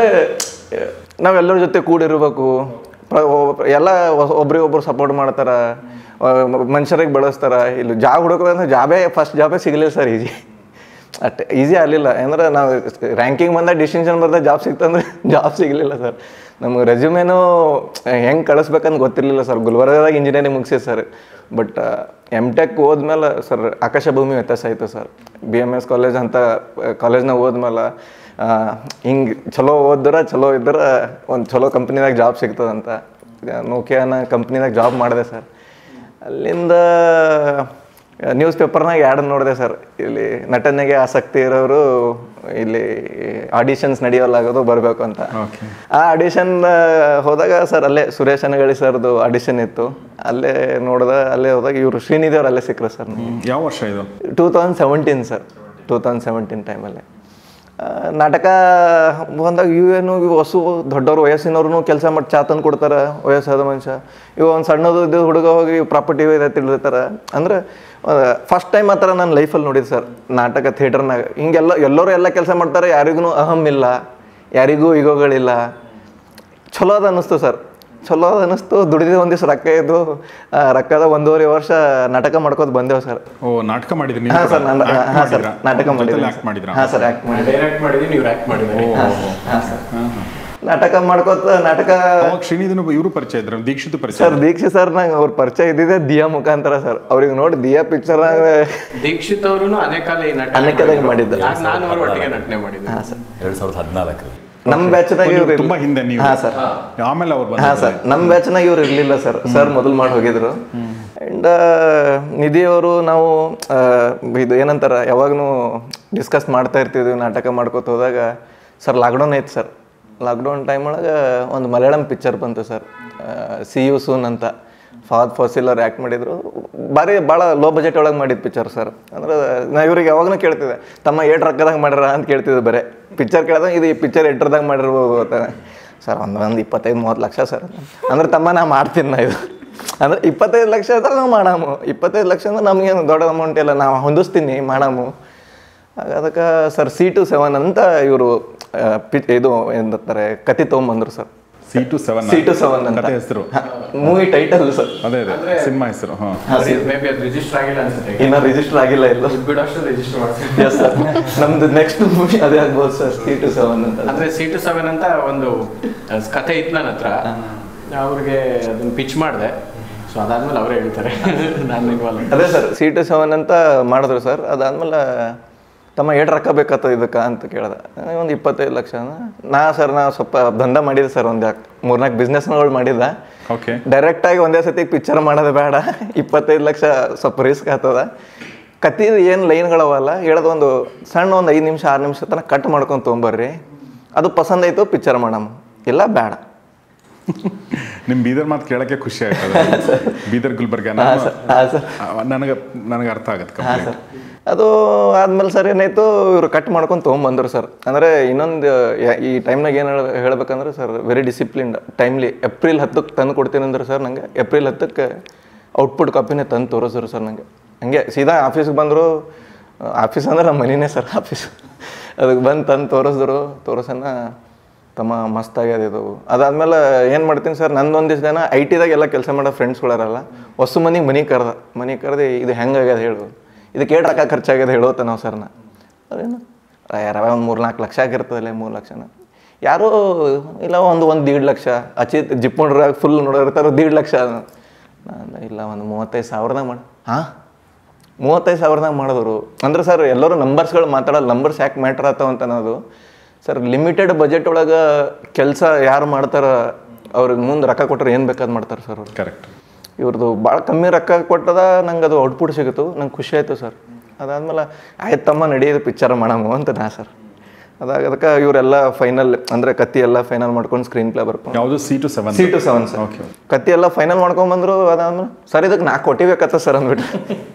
ನಾವೆಲ್ಲರ ಜೊತೆ ಕೂಡಿರ್ಬೇಕು, ಎಲ್ಲ ಒಬ್ರಿಗೊಬ್ರು ಸಪೋರ್ಟ್ ಮಾಡ್ತಾರೆ, ಮನುಷ್ಯರಿಗೆ ಬಳಸ್ತಾರೆ. ಇಲ್ಲಿ ಜಾಬ್ ಹುಡುಕೋದಂದ್ರೆ ಜಾಬೇ ಫಸ್ಟ್ ಜಾಬೇ ಸಿಗಲಿಲ್ಲ ಸರ್ ಈಜಿ, ಅಷ್ಟೇ ಈಸಿ ಆಗಲಿಲ್ಲ. ಅಂದ್ರೆ ನಾವು ರ್ಯಾಂಕಿಂಗ್ ಬಂದ ಡಿಸ್ಟಿಂಕ್ಷನ್ ಬರ್ದ ಜಾಬ್ ಸಿಕ್ತಂದ್ರೆ ಜಾಬ್ ಸಿಗಲಿಲ್ಲ ಸರ್. ನಮ್ಗೆ ರೆಸ್ಯೂಮೇನೂ ಹೆಂಗೆ ಕಳಿಸ್ಬೇಕಂತ ಗೊತ್ತಿರಲಿಲ್ಲ ಸರ್. ಗುಲ್ಬರ್ಗದಾಗ ಇಂಜಿನಿಯರಿಂಗ್ ಮುಗಿಸಿದೆ ಸರ್. ಬಟ್ ಎಮ್ ಟೆಕ್ ಹೋದ್ಮೇಲೆ ಸರ್ ಆಕಾಶ ಭೂಮಿ ವ್ಯತ್ಯಾಸ ಆಯಿತು sir. B M S college ಅಂತ ಕಾಲೇಜ್ನಾಗ ಹೋದ್ಮೇಲೆ ಹಿಂಗೆ ಚಲೋ ಓದಿದ್ರೆ ಚಲೋ ಇದ್ರೆ ಒಂದು ಚಲೋ ಕಂಪ್ನಿದಾಗ ಜಾಬ್ ಸಿಗ್ತದಂತ ನೋಕಿಯಾನ ಕಂಪ್ನಿದಾಗ ಜಾಬ್ ಮಾಡಿದೆ ಸರ್. ಅಲ್ಲಿಂದ ನ್ಯೂಸ್ ಪೇಪರ್ನಾಗ ಆ್ಯಡ್ ನೋಡಿದೆ ಸರ್, ಇಲ್ಲಿ ನಟನೆಗೆ ಆಸಕ್ತಿ ಇರೋರು ಇಲ್ಲಿ ಆಡಿಷನ್ಸ್ ನಡೆಯೋಲಾಗೋದು ಬರಬೇಕು ಅಂತ. ಆ ಆಡಿಷನ್ ಹೋದಾಗ ಸರ್ ಅಲ್ಲೇ ಸುರೇಶ್ ಅನಗಳಿ ಸರ್ದು ಆಡಿಷನ್ ಇತ್ತು. ಅಲ್ಲೇ ನೋಡಿದೆ, ಅಲ್ಲೇ ಹೋದಾಗ ಇವರು ಶ್ರೀನಿಧಿ ಅವ್ರು ಅಲ್ಲೇ ಸಿಕ್ಕರು ಸರ್.
ಯಾವ ವರ್ಷ ಇದು?
Two thousand seventeen sir, two thousand seventeen ಟೈಮಲ್ಲಿ ನಾಟಕ ಬಂದಾಗ ಇವು ಏನು ಇವು ಹೊಸು ದೊಡ್ಡವ್ರು ವಯಸ್ಸಿನವ್ರು ಕೆಲಸ ಮಾಡಿ ಚಾ ತಂದು ಕೊಡ್ತಾರೆ ವಯಸ್ಸಾದ ಮನುಷ್ಯ. ಇವು ಒಂದು ಸಣ್ಣದು ಇದು ಹುಡುಗ ಹೋಗಿ ಪ್ರಾಪರ್ಟಿ ಇದೆ ತಿಳಿರ್ತಾರೆ. ಅಂದ್ರೆ ಫಸ್ಟ್ ಟೈಮ್ ಆ ಥರ ನಾನು ಲೈಫಲ್ಲಿ ನೋಡಿದ್ದು ಸರ್ ನಾಟಕ ಥಿಯೇಟರ್ನಾಗ. ಹಿಂಗೆಲ್ಲ ಎಲ್ಲರೂ ಎಲ್ಲ ಕೆಲಸ ಮಾಡ್ತಾರೆ, ಯಾರಿಗೂ ಅಹಮ್ ಇಲ್ಲ, ಯಾರಿಗೂ ಈಗೋಗಳಿಲ್ಲ. ಚಲೋ ಅದು ಅನ್ನಿಸ್ತು ಸರ್, ಚಲೋ ಅದು ಅನ್ನಿಸ್ತು. ದುಡಿದ ಒಂದಿವ್ಸ ರೊಕ್ಕ ಇದ್ದು ರೊಕ್ಕದ ಒಂದೂವರೆ ವರ್ಷ ನಾಟಕ ಮಾಡ್ಕೋತ ಬಂದೇವು ಸರ್.
ಓ ನಾಟಕ ಮಾಡಿದ್ರಿ?
ಹಾಂ ಸರ್, ನಾನು ಹಾಂ ಸರ್ ನಾಟಕ ಮಾಡಿದ್ರಿ. ಹಾಂ ಸರ್ ಆ್ಯಕ್ಟ್ ಮಾಡಿ
ಡೈರೆಕ್ಟ್ ಮಾಡಿದ್ರಿ, ನೀವು ಆ್ಯಕ್ಟ್ ಮಾಡಿದ್ರಿ?
ಹಾಂ ಸರ್ ನಾಟಕ ಮಾಡ್ಕೋತ ನಾಟಕ.
ಶ್ರೀನಿಧಿನ ಇವರು ಪರಿಚಯ ಇದ್ರು, ದೀಕ್ಷಿತ್ ಪರಿಚಯ
ಸರ್. ದೀಕ್ಷಿತ್ ಸರ್ ನಂಗೆ ಅವ್ರ ಪರಿಚಯ ಇದ್ದಿದೆ ದಿಯಾ ಮುಖಾಂತರ ಸರ್. ಅವ್ರಿಗೆ ನೋಡಿ ದಿಯಾ ಪಿಕ್ಚರ್
ದೀಕ್ಷಿತ್ ಅವರು ಅನೇಕ
ಅನೇಕದಾಗ ಮಾಡಿದ್ದಾರೆ.
ನಾನು ಅವ್ರ ಒಟ್ಟಿಗೆ ನಟನೆ ಮಾಡಿದ್ದೆ.
ಹಾಂ ಸರ್,
ಎರಡ್ ಸಾವಿರದ ಹದಿನಾಲ್ಕರಲ್ಲಿ
ನಮ್ಮ ಬ್ಯಾಚ್ನಾಗ ಇವ್ರು
ತುಂಬಾ ಹಿಂದೆ ನೀವು?
ಹಾಂ ಸರ್.
ಆಮೇಲೆ ಅವ್ರು?
ಹಾಂ ಸರ್, ನಮ್ಮ ಬ್ಯಾಚ್ನಾಗ ಇವ್ರು ಇರಲಿಲ್ಲ ಸರ್. ಸರ್ ಮೊದಲು ಮಾಡಿ ಹೋಗಿದ್ರು. ಆ್ಯಂಡ್ ನಿಧಿಯವರು ನಾವು ಇದು ಏನಂತಾರೆ ಯಾವಾಗೂ ಡಿಸ್ಕಸ್ ಮಾಡ್ತಾ ಇರ್ತಿದ್ವಿ ನಾಟಕ ಮಾಡ್ಕೋತ ಹೋದಾಗ. ಸರ್ ಲಾಕ್ಡೌನ್ ಐತೆ ಸರ್. ಲಾಕ್ಡೌನ್ ಟೈಮ್ ಒಳಗೆ ಒಂದು ಮಲಯಾಳಂ ಪಿಕ್ಚರ್ ಬಂತು ಸರ್, ಸಿ ಯು ಸೂನ್ ಅಂತ. ಫಾದ್ ಫಾಸಿಲ್ ಅವ್ರು ಆ್ಯಕ್ಟ್ ಮಾಡಿದ್ರು. ಭಾರಿ ಭಾಳ ಲೋ ಬಜೆಟ್ ಒಳಗೆ ಮಾಡಿದ್ದು ಪಿಕ್ಚರ್ ಸರ್. ಅಂದ್ರೆ ನಾ ಇವ್ರಿಗೆ ಯಾವಾಗಲೂ ಕೇಳ್ತಿದ್ದೆ, ತಮ್ಮ ಏಟ್ ರೊಕ್ಕದಾಗ ಮಾಡ್ಯಾರ ಅಂತ ಕೇಳ್ತಿದ್ದೆ. ಬರೀ ಪಿಕ್ಚರ್ ಕೇಳಿದಾಗ ಇದು ಈ ಪಿಕ್ಚರ್ ಎಟ್ರದಾಗ ಮಾಡಿರ್ಬೋದು ಅಂತ. ಸರ್ ಒಂದು ಒಂದು ಇಪ್ಪತ್ತೈದು ಮೂವತ್ತು ಲಕ್ಷ ಸರ್. ಅಂದ್ರೆ ತಮ್ಮ ನಾ ಮಾಡ್ತೀನಿ ನಾ ಇದು. ಅಂದ್ರೆ ಇಪ್ಪತ್ತೈದು ಲಕ್ಷ ಅಂದ್ರೆ ನಾವು ಮಾಡಾಮು. ಇಪ್ಪತ್ತೈದು ಲಕ್ಷ ಅಂದ್ರೆ ನಮಗೇನು ದೊಡ್ಡ ಅಮೌಂಟ್ ಇಲ್ಲ, ನಾವು ಹೊಂದಿಸ್ತೀನಿ ಮಾಡಾಮು. ಅದಕ್ಕೆ ಸರ್ ಸಿ ಟು ಸೆವೆನ್ ಅಂತ ಇವರು ಪಿ ಇದು ಏನಂತಾರೆ ಕತೆ ತೊಗೊಂಬಂದ್ರು sir.
C two seven
C two seven ಅಂತ
ಹೆಸರು,
ಮೂವಿ ಟೈಟಲ್ ಸರ್.
ಅದೇ ಅದೇ ಸಿನಿಮಾ ಹೆಸರು. ಹಾಂ,
ಮೇಬಿ ಅದು ರಿಜಿಸ್ಟರ್ ಆಗಿಲ್ಲ ಅನ್ಸುತ್ತೆ.
ಇನ್ನ ರಿಜಿಸ್ಟರ್ ಆಗಿಲ್ಲ ಇಲ್ಲ.
ಬಿಡೋಷ್ಟು ರಿಜಿಸ್ಟರ್ ಮಾಡ್ತೀನಿ.
ಎಸ್ ಸರ್, ನಮ್ದು ನೆಕ್ಸ್ಟ್ ಮೂವಿ ಅದೇ ಆಗ್ಬೋದು ಸರ್, ಸಿ ಟು ಸೆವೆನ್ ಅಂತ.
ಅಂದ್ರೆ ಸಿ ಟು ಸೆವೆನ್ ಅಂತ ಒಂದು ಕತೆ ಇತ್ತು ನನ್ನ ಹತ್ರ. ಅವ್ರಿಗೆ ಅದನ್ನ ಪಿಚ್ ಮಾಡಿದೆ. ಸೊ ಅದಾದ್ಮೇಲೆ ಅವರೇ ಹೇಳ್ತಾರೆ, ನಾನು ಇನ್ವಾಲ್ವ್.
ಅದೇ ಸರ್, ಸಿ ಟು ಸೆವೆನ್ ಅಂತ ಮಾಡಿದ್ರು ಸರ್. ಅದಾದ್ಮೇಲೆ ತಮ್ಮ ಏಟ್ ರೊಕ್ಕ ಬೇಕತ್ತ ಇದಕ್ಕೆ ಅಂತ ಕೇಳ್ದೆ. ಒಂದು ಇಪ್ಪತ್ತೈದು ಲಕ್ಷ ನಾ ಸರ್ ನಾ ಸ್ವಲ್ಪ ದಂಧ ಮಾಡಿದ್ದೆ ಸರ್. ಒಂದು ಮೂರ್ನಾಲ್ಕು ಬಿಸ್ನೆಸ್ಗಳು ಮಾಡಿದ್ದೆ.
ಓಕೆ.
ಡೈರೆಕ್ಟಾಗಿ ಒಂದೇ ಸತಿ ಪಿಕ್ಚರ್ ಮಾಡೋದು ಬೇಡ, ಇಪ್ಪತ್ತೈದು ಲಕ್ಷ ಸ್ವಲ್ಪ ರಿಸ್ಕ್ ಆಗ್ತದ. ಕತ್ತಿದು ಏನು ಲೈನ್ಗಳವಲ್ಲ ಹೇಳೋದು ಒಂದು ಸಣ್ಣ ಒಂದು ಐದು ನಿಮಿಷ ಆರು ನಿಮಿಷ ತನಕ ಕಟ್ ಮಾಡ್ಕೊಂಡು ತೊಗೊಂಬರ್ರಿ, ಅದು ಪಸಂದ್ ಆಯಿತು ಪಿಕ್ಚರ್ ಮಾಡಮ್ಮ, ಇಲ್ಲ ಬೇಡ.
ನಿಮ್ಮ ಬೀದರ್ ಮಾತು ಕೇಳೋಕ್ಕೆ ಖುಷಿ ಆಗ್ತದೆ. ಬೀದರ್ ಗುಲ್ಬರ್ಗ ನನಗೆ ನನಗೆ ಅರ್ಥ ಆಗುತ್ತೆ.
ಹಾಂ ಸರ್. ಅದು ಆದ್ಮೇಲೆ ಸರ್ ಏನಾಯಿತು, ಇವರು ಕಟ್ ಮಾಡ್ಕೊಂಡು ತೊಗೊಂಬಂದರು ಸರ್. ಅಂದರೆ ಇನ್ನೊಂದು ಈ ಟೈಮ್ನಾಗ ಏನು ಹೇಳ್ಬೇಕಂದ್ರೆ sir, very disciplined timely. April ಹತ್ತಕ್ಕೆ ತಂದು ಕೊಡ್ತೀನಿ ಅಂದ್ರೆ ಸರ್ ನನಗೆ ಏಪ್ರಿಲ್ ಹತ್ತಕ್ಕೆ ಔಟ್ಪುಟ್ ಕಾಪಿನೇ ತಂದು ತೋರಿಸಿದ್ರು ಸರ್ ನನಗೆ. ಹಂಗೆ ಸೀದಾ ಆಫೀಸ್ಗೆ ಬಂದರು. ಆಫೀಸ್ ಅಂದ್ರೆ ನಮ್ಮ ಮನೆಯೇ ಸರ್ ಆಫೀಸ್. ಅದಕ್ಕೆ ಬಂದು ತಂದು ತೋರಿಸಿದ್ರು. ತೋರಿಸೋಣ ತಮ್ಮ ಮಸ್ತಾಗ್ಯದ ಇದು. ಅದಾದ್ಮೇಲೆ ಏನು ಮಾಡ್ತೀನಿ ಸರ್, ನಂದೊಂದಿಷ್ಟು ಜನ ಐ ಟಿದಾಗ ಎಲ್ಲ ಕೆಲಸ ಮಾಡೋ ಫ್ರೆಂಡ್ಸ್ಗಳಾರಲ್ಲ, ಹೊಸ ಮನೆಗೆ ಮನೆ ಕರೆದ ಮನೆ ಕರೆದು ಇದು ಹೆಂಗಾಗ್ಯದ ಹೇಳು, ಇದಕ್ಕೆ ಏಟ್ ರೊಕ್ಕ ಖರ್ಚಾಗ್ಯದ ಹೇಳೋತ ನಾವು ಸರ್ನ. ಅದೇನು ಯಾರವ ಒಂದು ಮೂರು ನಾಲ್ಕು ಲಕ್ಷ ಆಗಿರ್ತದಲ್ಲ, ಮೂರು ಲಕ್ಷನ ಯಾರೋ ಇಲ್ಲ ಒಂದು ಒಂದು ದೀಡ್ ಲಕ್ಷ ಅಚಿತ್ ಜಿಪ್ ನೋಡ್ರಾಗ ಫುಲ್ ನೋಡಿರ್ತಾರೆ ದೀಡ್ ಲಕ್ಷ. ನಾನು ಇಲ್ಲ ಒಂದು ಮೂವತ್ತೈದು ಸಾವಿರದಾಗ ಮಾಡಿ. ಹಾಂ, ಮೂವತ್ತೈದು ಸಾವಿರದಾಗ ಮಾಡಿದ್ರು ಅಂದ್ರೆ ಸರ್ ಎಲ್ಲರೂ ನಂಬರ್ಸ್ಗಳು ಮಾತಾಡೋದು, ನಂಬರ್ಸ್ ಯಾಕೆ ಮ್ಯಾಟ್ರ್ ಆಗ್ತಾವ ಅಂತ ಅನ್ನೋದು ಸರ್. ಲಿಮಿಟೆಡ್ ಬಜೆಟ್ ಒಳಗೆ ಕೆಲಸ ಯಾರು ಮಾಡ್ತಾರೆ ಅವ್ರಿಗೆ ಮುಂದೆ ರೊಕ್ಕ ಕೊಟ್ಟರೆ ಏನು ಬೇಕಾದ್ ಮಾಡ್ತಾರೆ ಸರ್ ಅವ್ರು.
ಕರೆಕ್ಟ್.
ಇವ್ರದ್ದು ಭಾಳ ಕಮ್ಮಿ ರೊಕ್ಕ ಕೊಟ್ಟದ, ನಂಗೆ ಅದು ಔಟ್ಪುಟ್ ಸಿಗುತ್ತು, ನಂಗೆ ಖುಷಿ ಆಯಿತು ಸರ್. ಅದಾದ್ಮೇಲೆ ಆಯ್ತಮ್ಮ ನಡೆಯೋದು ಪಿಕ್ಚರ್ ಮಾಡಮು ಅಂತ ನಾ ಸರ್. ಅದಾಗ ಅದಕ್ಕೆ ಇವರೆಲ್ಲ ಫೈನಲ್ ಅಂದರೆ ಕತ್ತಿ ಎಲ್ಲ ಫೈನಲ್ ಮಾಡ್ಕೊಂಡು ಸ್ಕ್ರೀನ್ ಪ್ಲೇ ಬರ್ಕೊಂಡು.
ಯಾವುದು? C two seven.
C two seven sir. Okay. ಕತ್ತಿ ಎಲ್ಲ ಫೈನಲ್ ಮಾಡ್ಕೊಂಬಂದ್ರು. ಅದಾದ್ಮೇಲೆ ಸರ್ ಇದಕ್ಕೆ ನಾಲ್ಕು ಕೋಟಿ ಬೇಕತ್ತ ಸರ್ ಅಂದ್ಬಿಟ್ಟು.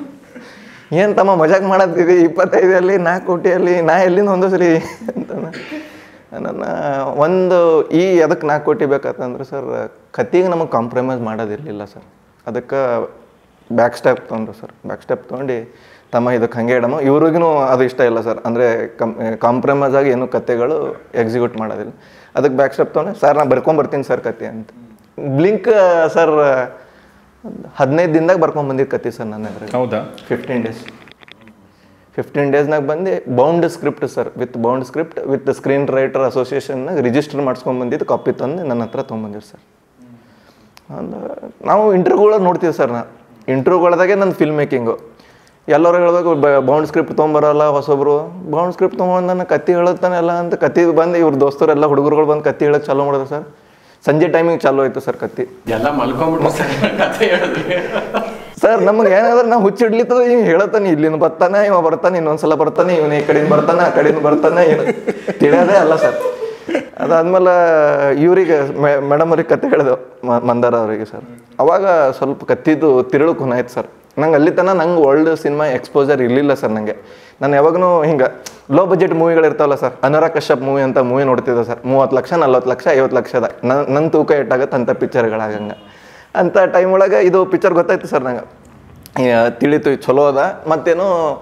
ಏನು ತಮ್ಮ ಮಜಾಕ್ ಮಾಡತ್ತಿದ್ವಿ, ಇಪ್ಪತ್ತೈದಲ್ಲಿ ನಾಲ್ಕು ಕೋಟಿಯಲ್ಲಿ ನಾ ಎಲ್ಲಿಂದ ಹೊಂದಿಸ್ರಿ ಅಂತ ನನ್ನ ಒಂದು ಈ ಅದಕ್ಕೆ ನಾಲ್ಕು ಕೋಟಿ ಬೇಕಂತಂದ್ರೆ ಸರ್ ಕತ್ತಿಗೆ ನಮಗೆ ಕಾಂಪ್ರಮೈಸ್ ಮಾಡೋದಿರಲಿಲ್ಲ ಸರ್. ಅದಕ್ಕೆ ಬ್ಯಾಕ್ ಸ್ಟೆಪ್ ತೊಗೊಂಡ್ರು ಸರ್. ಬ್ಯಾಕ್ ಸ್ಟೆಪ್ ತೊಗೊಂಡು ತಮ್ಮ ಇದಕ್ಕೆ ಹಂಗೆ ಇಡಮ್ಮ, ಇವ್ರಿಗೂ ಅದು ಇಷ್ಟ ಇಲ್ಲ ಸರ್. ಅಂದರೆ ಕಮ್ ಕಾಂಪ್ರಮೈಸ್ ಆಗಿ ಏನು ಕತೆಗಳು ಎಕ್ಸಿಕ್ಯೂಟ್ ಮಾಡೋದಿಲ್ಲ. ಅದಕ್ಕೆ ಬ್ಯಾಕ್ ಸ್ಟೆಪ್ ತೊಗೊಂಡು ಸರ್ ನಾನು ಬರ್ಕೊಂಬರ್ತೀನಿ ಸರ್ ಕತೆ ಅಂತ. ಬ್ಲಿಂಕ್ ಸರ್ ಒಂದು ಹದಿನೈದು ದಿನದಾಗ ಬರ್ಕೊಂಡು ಬಂದಿದ್ದು ಕತ್ತಿ ಸರ್ ನನ್ನ ಅದ್ರಾಗ.
ಹೌದಾ?
ಫಿಫ್ಟೀನ್ ಡೇಸ್ ಫಿಫ್ಟೀನ್ ಡೇಸ್ನಾಗ ಬಂದು bound script sir, with bound script with screen writer ಅಸೋಸಿಯೇಷನ್ನಾಗ ರಿಜಿಸ್ಟರ್ ಮಾಡ್ಸ್ಕೊಂಡು ಬಂದಿದ್ದು ಕಾಪಿ ತಂದು ನನ್ನ ಹತ್ರ ತೊಗೊಂಬಂದಿರಿ ಸರ್. ಒಂದು ನಾವು ಇಂಟರ್ವ್ಯೂಗಳು ನೋಡ್ತೀವಿ ಸರ್. ನಾ ಇಂಟರ್ವ್ಯೂಗಳದಾಗೆ ನನ್ನ ಫಿಲ್ಮ್ ಮೇಕಿಂಗು ಎಲ್ಲರೂ ಹೇಳ್ಬೇಕು ಬೌಂಡ್ ಸ್ಕ್ರಿಪ್ಟ್ ತೊಗೊಂಬರಲ್ಲ ಹೊಸೊಬ್ರು, ಬೌಂಡ್ ಸ್ಕ್ರಿಪ್ಟ್ ತೊಗೊಂಡು ನಾನು ಕತ್ತಿ ಹೇಳುತ್ತಾನೆ ಎಲ್ಲ ಅಂತ ಕತ್ತಿ ಬಂದು ಇವ್ರ ದೋಸ್ತರೆಲ್ಲ ಹುಡುಗರುಗಳು ಬಂದು ಕತ್ತಿ ಹೇಳೋದು ಚಾಲೂ ಮಾಡಿದ್ರು ಸರ್. ಸಂಜೆ ಟೈಮಿಗೆ ಚಾಲೂ ಆಯಿತು ಸರ್ ಕತ್ತಿ.
ಎಲ್ಲ ಮಲ್ಕೊಂಡ್ಬಿಟ್ಟು ಕಥೆ ಹೇಳಿದ್ರಿ
ಸರ್. ನಮ್ಗೆ ಏನಾದ್ರೆ ನಾವು ಹುಚ್ಚಿಡ್ಲಿತ್ತದ ಇವ್ ಹೇಳತ್ತಾನೆ, ಇಲ್ಲಿಂದ ಬರ್ತಾನೆ ಇವ ಬರ್ತಾನೆ, ಇನ್ನೊಂದ್ಸಲ ಬರ್ತಾನೆ, ಇವನು ಈ ಕಡೆಯಿಂದ ಬರ್ತಾನೆ ಆ ಕಡೆಯಿಂದ ಬರ್ತಾನೆ, ಏನು ತಿಳಿಯೋದೇ ಅಲ್ಲ ಸರ್. ಅದಾದ್ಮೇಲೆ ಇವ್ರಿಗೆ ಮೇಡಮ್ ಅವ್ರಿಗೆ ಕತೆ ಹೇಳಿದೆವು ಮಂದಾರ ಅವರಿಗೆ ಸರ್. ಅವಾಗ ಸ್ವಲ್ಪ ಕತ್ತಿದ್ದು ತಿರುಳು ಕುನಾಯ್ತು ಸರ್. ನಂಗೆ ಅಲ್ಲಿ ತನಕ ನಂಗೆ ಒಳ್ಳೆ ಸಿನಿಮಾ ಎಕ್ಸ್ಪೋಜರ್ ಇರಲಿಲ್ಲ ಸರ್. ನನಗೆ ನಾನು ಯಾವಾಗೂ ಹಿಂಗೆ ಲೋ ಬಜೆಟ್ ಮೂವಿಗಳು ಇರ್ತಾವಲ್ಲ ಸರ್, ಅನುರಾಗ್ ಕಶ್ಯಪ್ ಮೂವಿ ಅಂತ ಮೂವಿ ನೋಡ್ತಿದ್ದೆ ಸರ್. ಮೂವತ್ತು ಲಕ್ಷ ನಲ್ವತ್ತು ಲಕ್ಷ ಐವತ್ತು ಲಕ್ಷದ ನನ್ನ ನನ್ನ ತೂಕ ಎಟ್ಟಾಗತ್ತೆ ಅಂಥ ಪಿಕ್ಚರ್ಗಳಾಗಂಗೆ. ಅಂಥ ಟೈಮ್ ಒಳಗೆ ಇದು ಪಿಕ್ಚರ್ ಗೊತ್ತಾಯ್ತು ಸರ್ ನಂಗೆ, ತಿಳಿತು ಚಲೋ ಅದ. ಮತ್ತೇನು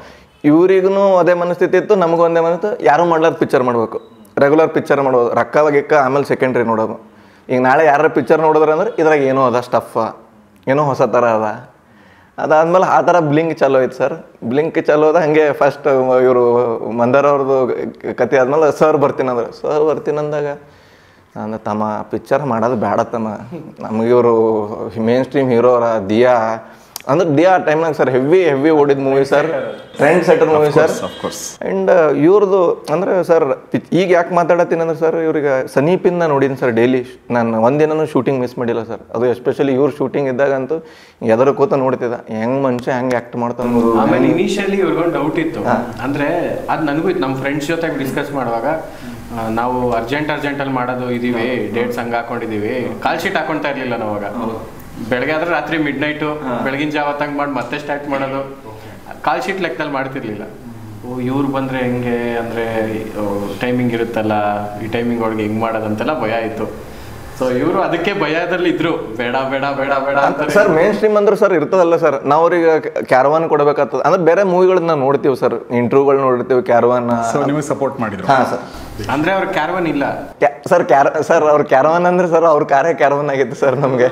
ಇವ್ರಿಗೂ ಅದೇ ಮನಸ್ಥಿತಿ ಇತ್ತು, ನಮಗೂ ಒಂದೇ ಮನಸ್ಸು, ಯಾರೂ ಮಾಡ್ಲಾರ್ದು ಪಿಕ್ಚರ್ ಮಾಡಬೇಕು, ರೆಗ್ಯುಲರ್ ಪಿಕ್ಚರ್ ಮಾಡೋದು, ರೊಕ್ಕ ಗಿಕ್ಕ ಆಮೇಲೆ ಸೆಕೆಂಡ್ರಿ ನೋಡೋದು. ಈಗ ನಾಳೆ ಯಾರು ಪಿಕ್ಚರ್ ನೋಡಿದ್ರೆ ಅಂದ್ರೆ ಇದ್ರಾಗ ಏನೋ ಅದ ಸ್ಟಫ, ಏನೋ ಹೊಸ ಥರ ಅದ. ಅದಾದ್ಮೇಲೆ ಆ ಥರ ಬ್ಲಿಂಕ್ ಚಾಲೋ ಐತೆ ಸರ್. ಬ್ಲಿಂಕ್ ಚಾಲೋ ಅದ. ಹಾಗೆ ಫಸ್ಟ್ ಇವರು ಮಂದಾರ ಅವ್ರದ್ದು ಕತೆ ಆದ್ಮೇಲೆ ಸರ್ ಬರ್ತೀನಿ ಅಂದ್ರೆ, ಸರ್ ಬರ್ತೀನಿ ಅಂದಾಗ ನಾನು ತಮ್ಮ ಪಿಕ್ಚರ್ ಮಾಡೋದು ಬೇಡ ತಮ್ಮ, ನಮಗೆ ಇವರು ಮೇನ್ ಸ್ಟ್ರೀಮ್ ಹೀರೋ ಅವರ ದಿಯಾ ಅಂದ್ರೆ ದಿಯಾ ಆ ಟೈಮ್ನಾಗ ಸರ್ ಹೆವಿ ಹೆವಿ ಓಡಿದ movie sir, trend setter movie sir. And ಇವ್ರದ್ದು ಅಂದರೆ ಸರ್ ಈಗ ಯಾಕೆ ಮಾತಾಡತ್ತೀನಿ ಅಂದ್ರೆ ಸರ್, ಇವ್ರಿಗೆ ಸಮೀಪಿಂದ ನೋಡಿದ್ದೀನಿ ಸರ್ ಡೈಲಿ. ನಾನು ಒಂದಿನೂ ಶೂಟಿಂಗ್ ಮಿಸ್ ಮಾಡಿಲ್ಲ ಸರ್. ಅದು ಎಸ್ಪೆಷಲಿ ಇವ್ರ ಶೂಟಿಂಗ್ ಇದ್ದಾಗಂತೂ ಎದರ ಕೂತ ನೋಡ್ತಿದ್ದ ಹೆಂಗ್ ಮನುಷ್ಯ ಹೆಂಗೆ ಆ್ಯಕ್ಟ್ ಮಾಡ್ತಾನೆ.
ಆಮೇಲೆ ಇನಿಷಿಯಲಿ ಇವ್ರಿಗೊಂದು ಡೌಟ್ ಇತ್ತು, ಅಂದರೆ ಅದು ನನಗೂ ಇತ್ತು. ನಮ್ಮ ಫ್ರೆಂಡ್ಸ್ ಜೊತೆಗೆ ಡಿಸ್ಕಸ್ ಮಾಡುವಾಗ ನಾವು ಅರ್ಜೆಂಟ್ ಅರ್ಜೆಂಟಲ್ಲಿ ಮಾಡೋದು ಇದೀವಿ, ಡೇಟ್ಸ್ ಹಂಗೆ ಹಾಕೊಂಡಿದ್ದೀವಿ, ಕಾಲ್ ಶೀಟ್ ಹಾಕೊಳ್ತಾ ಇರಲಿಲ್ಲ ನಾವಾಗ. ಬೆಳಗ್ಗೆ ಆದ್ರೆ ರಾತ್ರಿ ಮಿಡ್ ನೈಟು, ಬೆಳಗಿನ ಜಾವ ತಂಗೆ ಮಾಡಿ ಮತ್ತೆ ಸ್ಟಾರ್ಟ್ ಮಾಡೋದು, ಕಾಲ್ ಶೀಟ್ ಲೆಕ್ಕದಲ್ಲಿ ಮಾಡ್ತಿರ್ಲಿಲ್ಲ. ಓ ಇವ್ರು ಬಂದರೆ ಹೆಂಗೆ ಅಂದರೆ ಟೈಮಿಂಗ್ ಇರುತ್ತಲ್ಲ, ಈ ಟೈಮಿಂಗ್ ಒಳಗೆ ಹೆಂಗೆ ಮಾಡೋದಂತೆಲ್ಲ ಭಯ ಇತ್ತು. ಸೊ ಇವರು ಅದಕ್ಕೆ ಭಯದಲ್ಲಿ ಇದ್ರು, ಬೇಡ ಬೇಡ ಬೇಡ ಬೇಡ ಅಂತ
ಸರ್. ಮೇನ್ ಸ್ಟ್ರೀಮ್ ಅಂದ್ರೆ ಸರ್ ಇರ್ತದಲ್ಲ ಸರ್, ನಾವು ಅವ್ರಿಗೆ ಕ್ಯಾರವಾನ್ ಕೊಡಬೇಕಾಗ್ತದೆ. ಅಂದ್ರೆ ಬೇರೆ ಮೂವಿಗಳನ್ನ ನೋಡ್ತೀವಿ ಸರ್, ಇಂಟರ್ವ್ಯೂಗಳು ನೋಡ್ತೀವಿ, ಕ್ಯಾರವಾನ್
ನಿಮಗೆ ಸಪೋರ್ಟ್ ಮಾಡಿದ್ರು.
ಹಾಂ ಸರ್.
ಅಂದ್ರೆ ಅವ್ರ ಕ್ಯಾರವಾನ್ ಇಲ್ಲ
ಸರ್. ಕ್ಯಾರ ಸರ್ ಅವ್ರ ಕ್ಯಾರವಾನ್ ಅಂದ್ರೆ ಸರ್ ಅವ್ರ ಕಾರ್ಯ ಕ್ಯಾರವಾನ್ ಆಗಿತ್ತು ಸರ್ ನಮಗೆ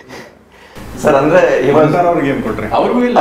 ಸರ್. ಅಂದ್ರೆ
ಅವ್ರಿಗೆ ಏನು ಕೊಟ್ರೆ
ಅವ್ರಿಗೂ ಇಲ್ಲ,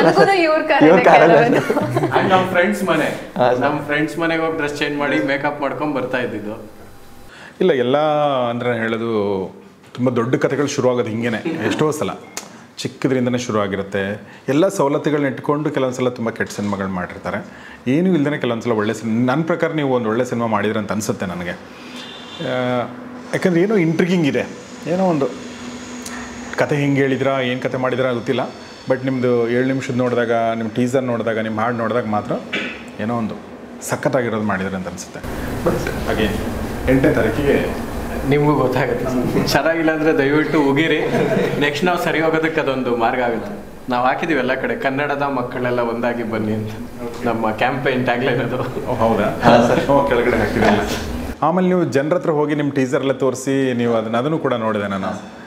ನಮ್ಮ ಫ್ರೆಂಡ್ಸ್ ಮನೆ ನಮ್ಮ ಫ್ರೆಂಡ್ಸ್ ಮನೆಗೆ ಹೋಗಿ ಡ್ರೆಸ್ ಚೇಂಜ್ ಮಾಡಿ ಮೇಕಪ್ ಮಾಡ್ಕೊಂಡು ಬರ್ತಾ ಇದ್ದಿದ್ದು.
ಇಲ್ಲ ಎಲ್ಲ ಅಂದರೆ ಹೇಳೋದು ತುಂಬ ದೊಡ್ಡ ಕಥೆಗಳು ಶುರುವಾಗೋದು ಹಿಂಗೇನೆ. ಎಷ್ಟೋ ಸಲ ಚಿಕ್ಕದ್ರಿಂದನೇ ಶುರುವಾಗಿರುತ್ತೆ. ಎಲ್ಲ ಸವಲತ್ತುಗಳನ್ನ ಇಟ್ಕೊಂಡು ಕೆಲವೊಂದು ಸಲ ತುಂಬ ಕೆಟ್ಟ ಸಿನಿಮಾಗಳು ಮಾಡಿರ್ತಾರೆ. ಏನೂ ಇಲ್ಲದೇ ಕೆಲವೊಂದು ಸಲ ಒಳ್ಳೆ ಸಿನಿಮಾ. ನನ್ನ ಪ್ರಕಾರ ನೀವು ಒಂದು ಒಳ್ಳೆ ಸಿನಿಮಾ ಮಾಡಿದ್ರೆ ಅಂತ ಅನಿಸುತ್ತೆ ನನಗೆ. ಯಾಕಂದರೆ ಏನೋ ಇಂಟ್ರಿಗಿಂಗ್ ಇದೆ, ಏನೋ ಒಂದು ಕತೆ ಹಿಂಗೆ ಹೇಳಿದ್ರಾ, ಏನು ಕತೆ ಮಾಡಿದ್ರಾ ಗೊತ್ತಿಲ್ಲ. ಬಟ್ ನಿಮ್ಮದು ಏಳು ನಿಮಿಷದ ನೋಡಿದಾಗ, ನಿಮ್ಮ ಟೀಸರ್ ನೋಡಿದಾಗ, ನಿಮ್ಮ ಹಾಡು ನೋಡಿದಾಗ ಮಾತ್ರ ಏನೋ ಒಂದು ಸಖತ್ತಾಗಿರೋದು ಮಾಡಿದ್ದಾರೆ ಅಂತ ಅನಿಸುತ್ತೆ. ಬಟ್ ಅಗೇನ್ ಎಂಟನೇ ತಾರೀಕಿಗೆ
ನಿಮಗೂ ಗೊತ್ತಾಗುತ್ತೆ. ಚೆನ್ನಾಗಿಲ್ಲ ಅಂದರೆ ದಯವಿಟ್ಟು ಉಗಿರಿ. ನೆಕ್ಸ್ಟ್ ನಾವು ಸರಿ ಹೋಗೋದಕ್ಕೆ ಅದೊಂದು ಮಾರ್ಗ ಆಗುತ್ತೆ. ನಾವು ಹಾಕಿದ್ದೀವಿ ಎಲ್ಲ ಕಡೆ, ಕನ್ನಡದ ಮಕ್ಕಳೆಲ್ಲ ಒಂದಾಗಿ ಬನ್ನಿ ಅಂತ ನಮ್ಮ ಕ್ಯಾಂಪೇನ್ ಟ್ಯಾಗ್ಲೈನ್ ಅದು.
ಹೌದಾ? ಕೆಳಗಡೆ ಹಾಕಿದ್ದೀವಿ. ಆಮೇಲೆ ನೀವು ಜನರ ಹತ್ರ ಹೋಗಿ ನಿಮ್ಮ ಟೀಸರ್ ಎಲ್ಲ ತೋರಿಸಿ ನೀವು ಅದನ್ನ ಅದನ್ನು ಕೂಡ ನೋಡಿದೆ ನಾನು.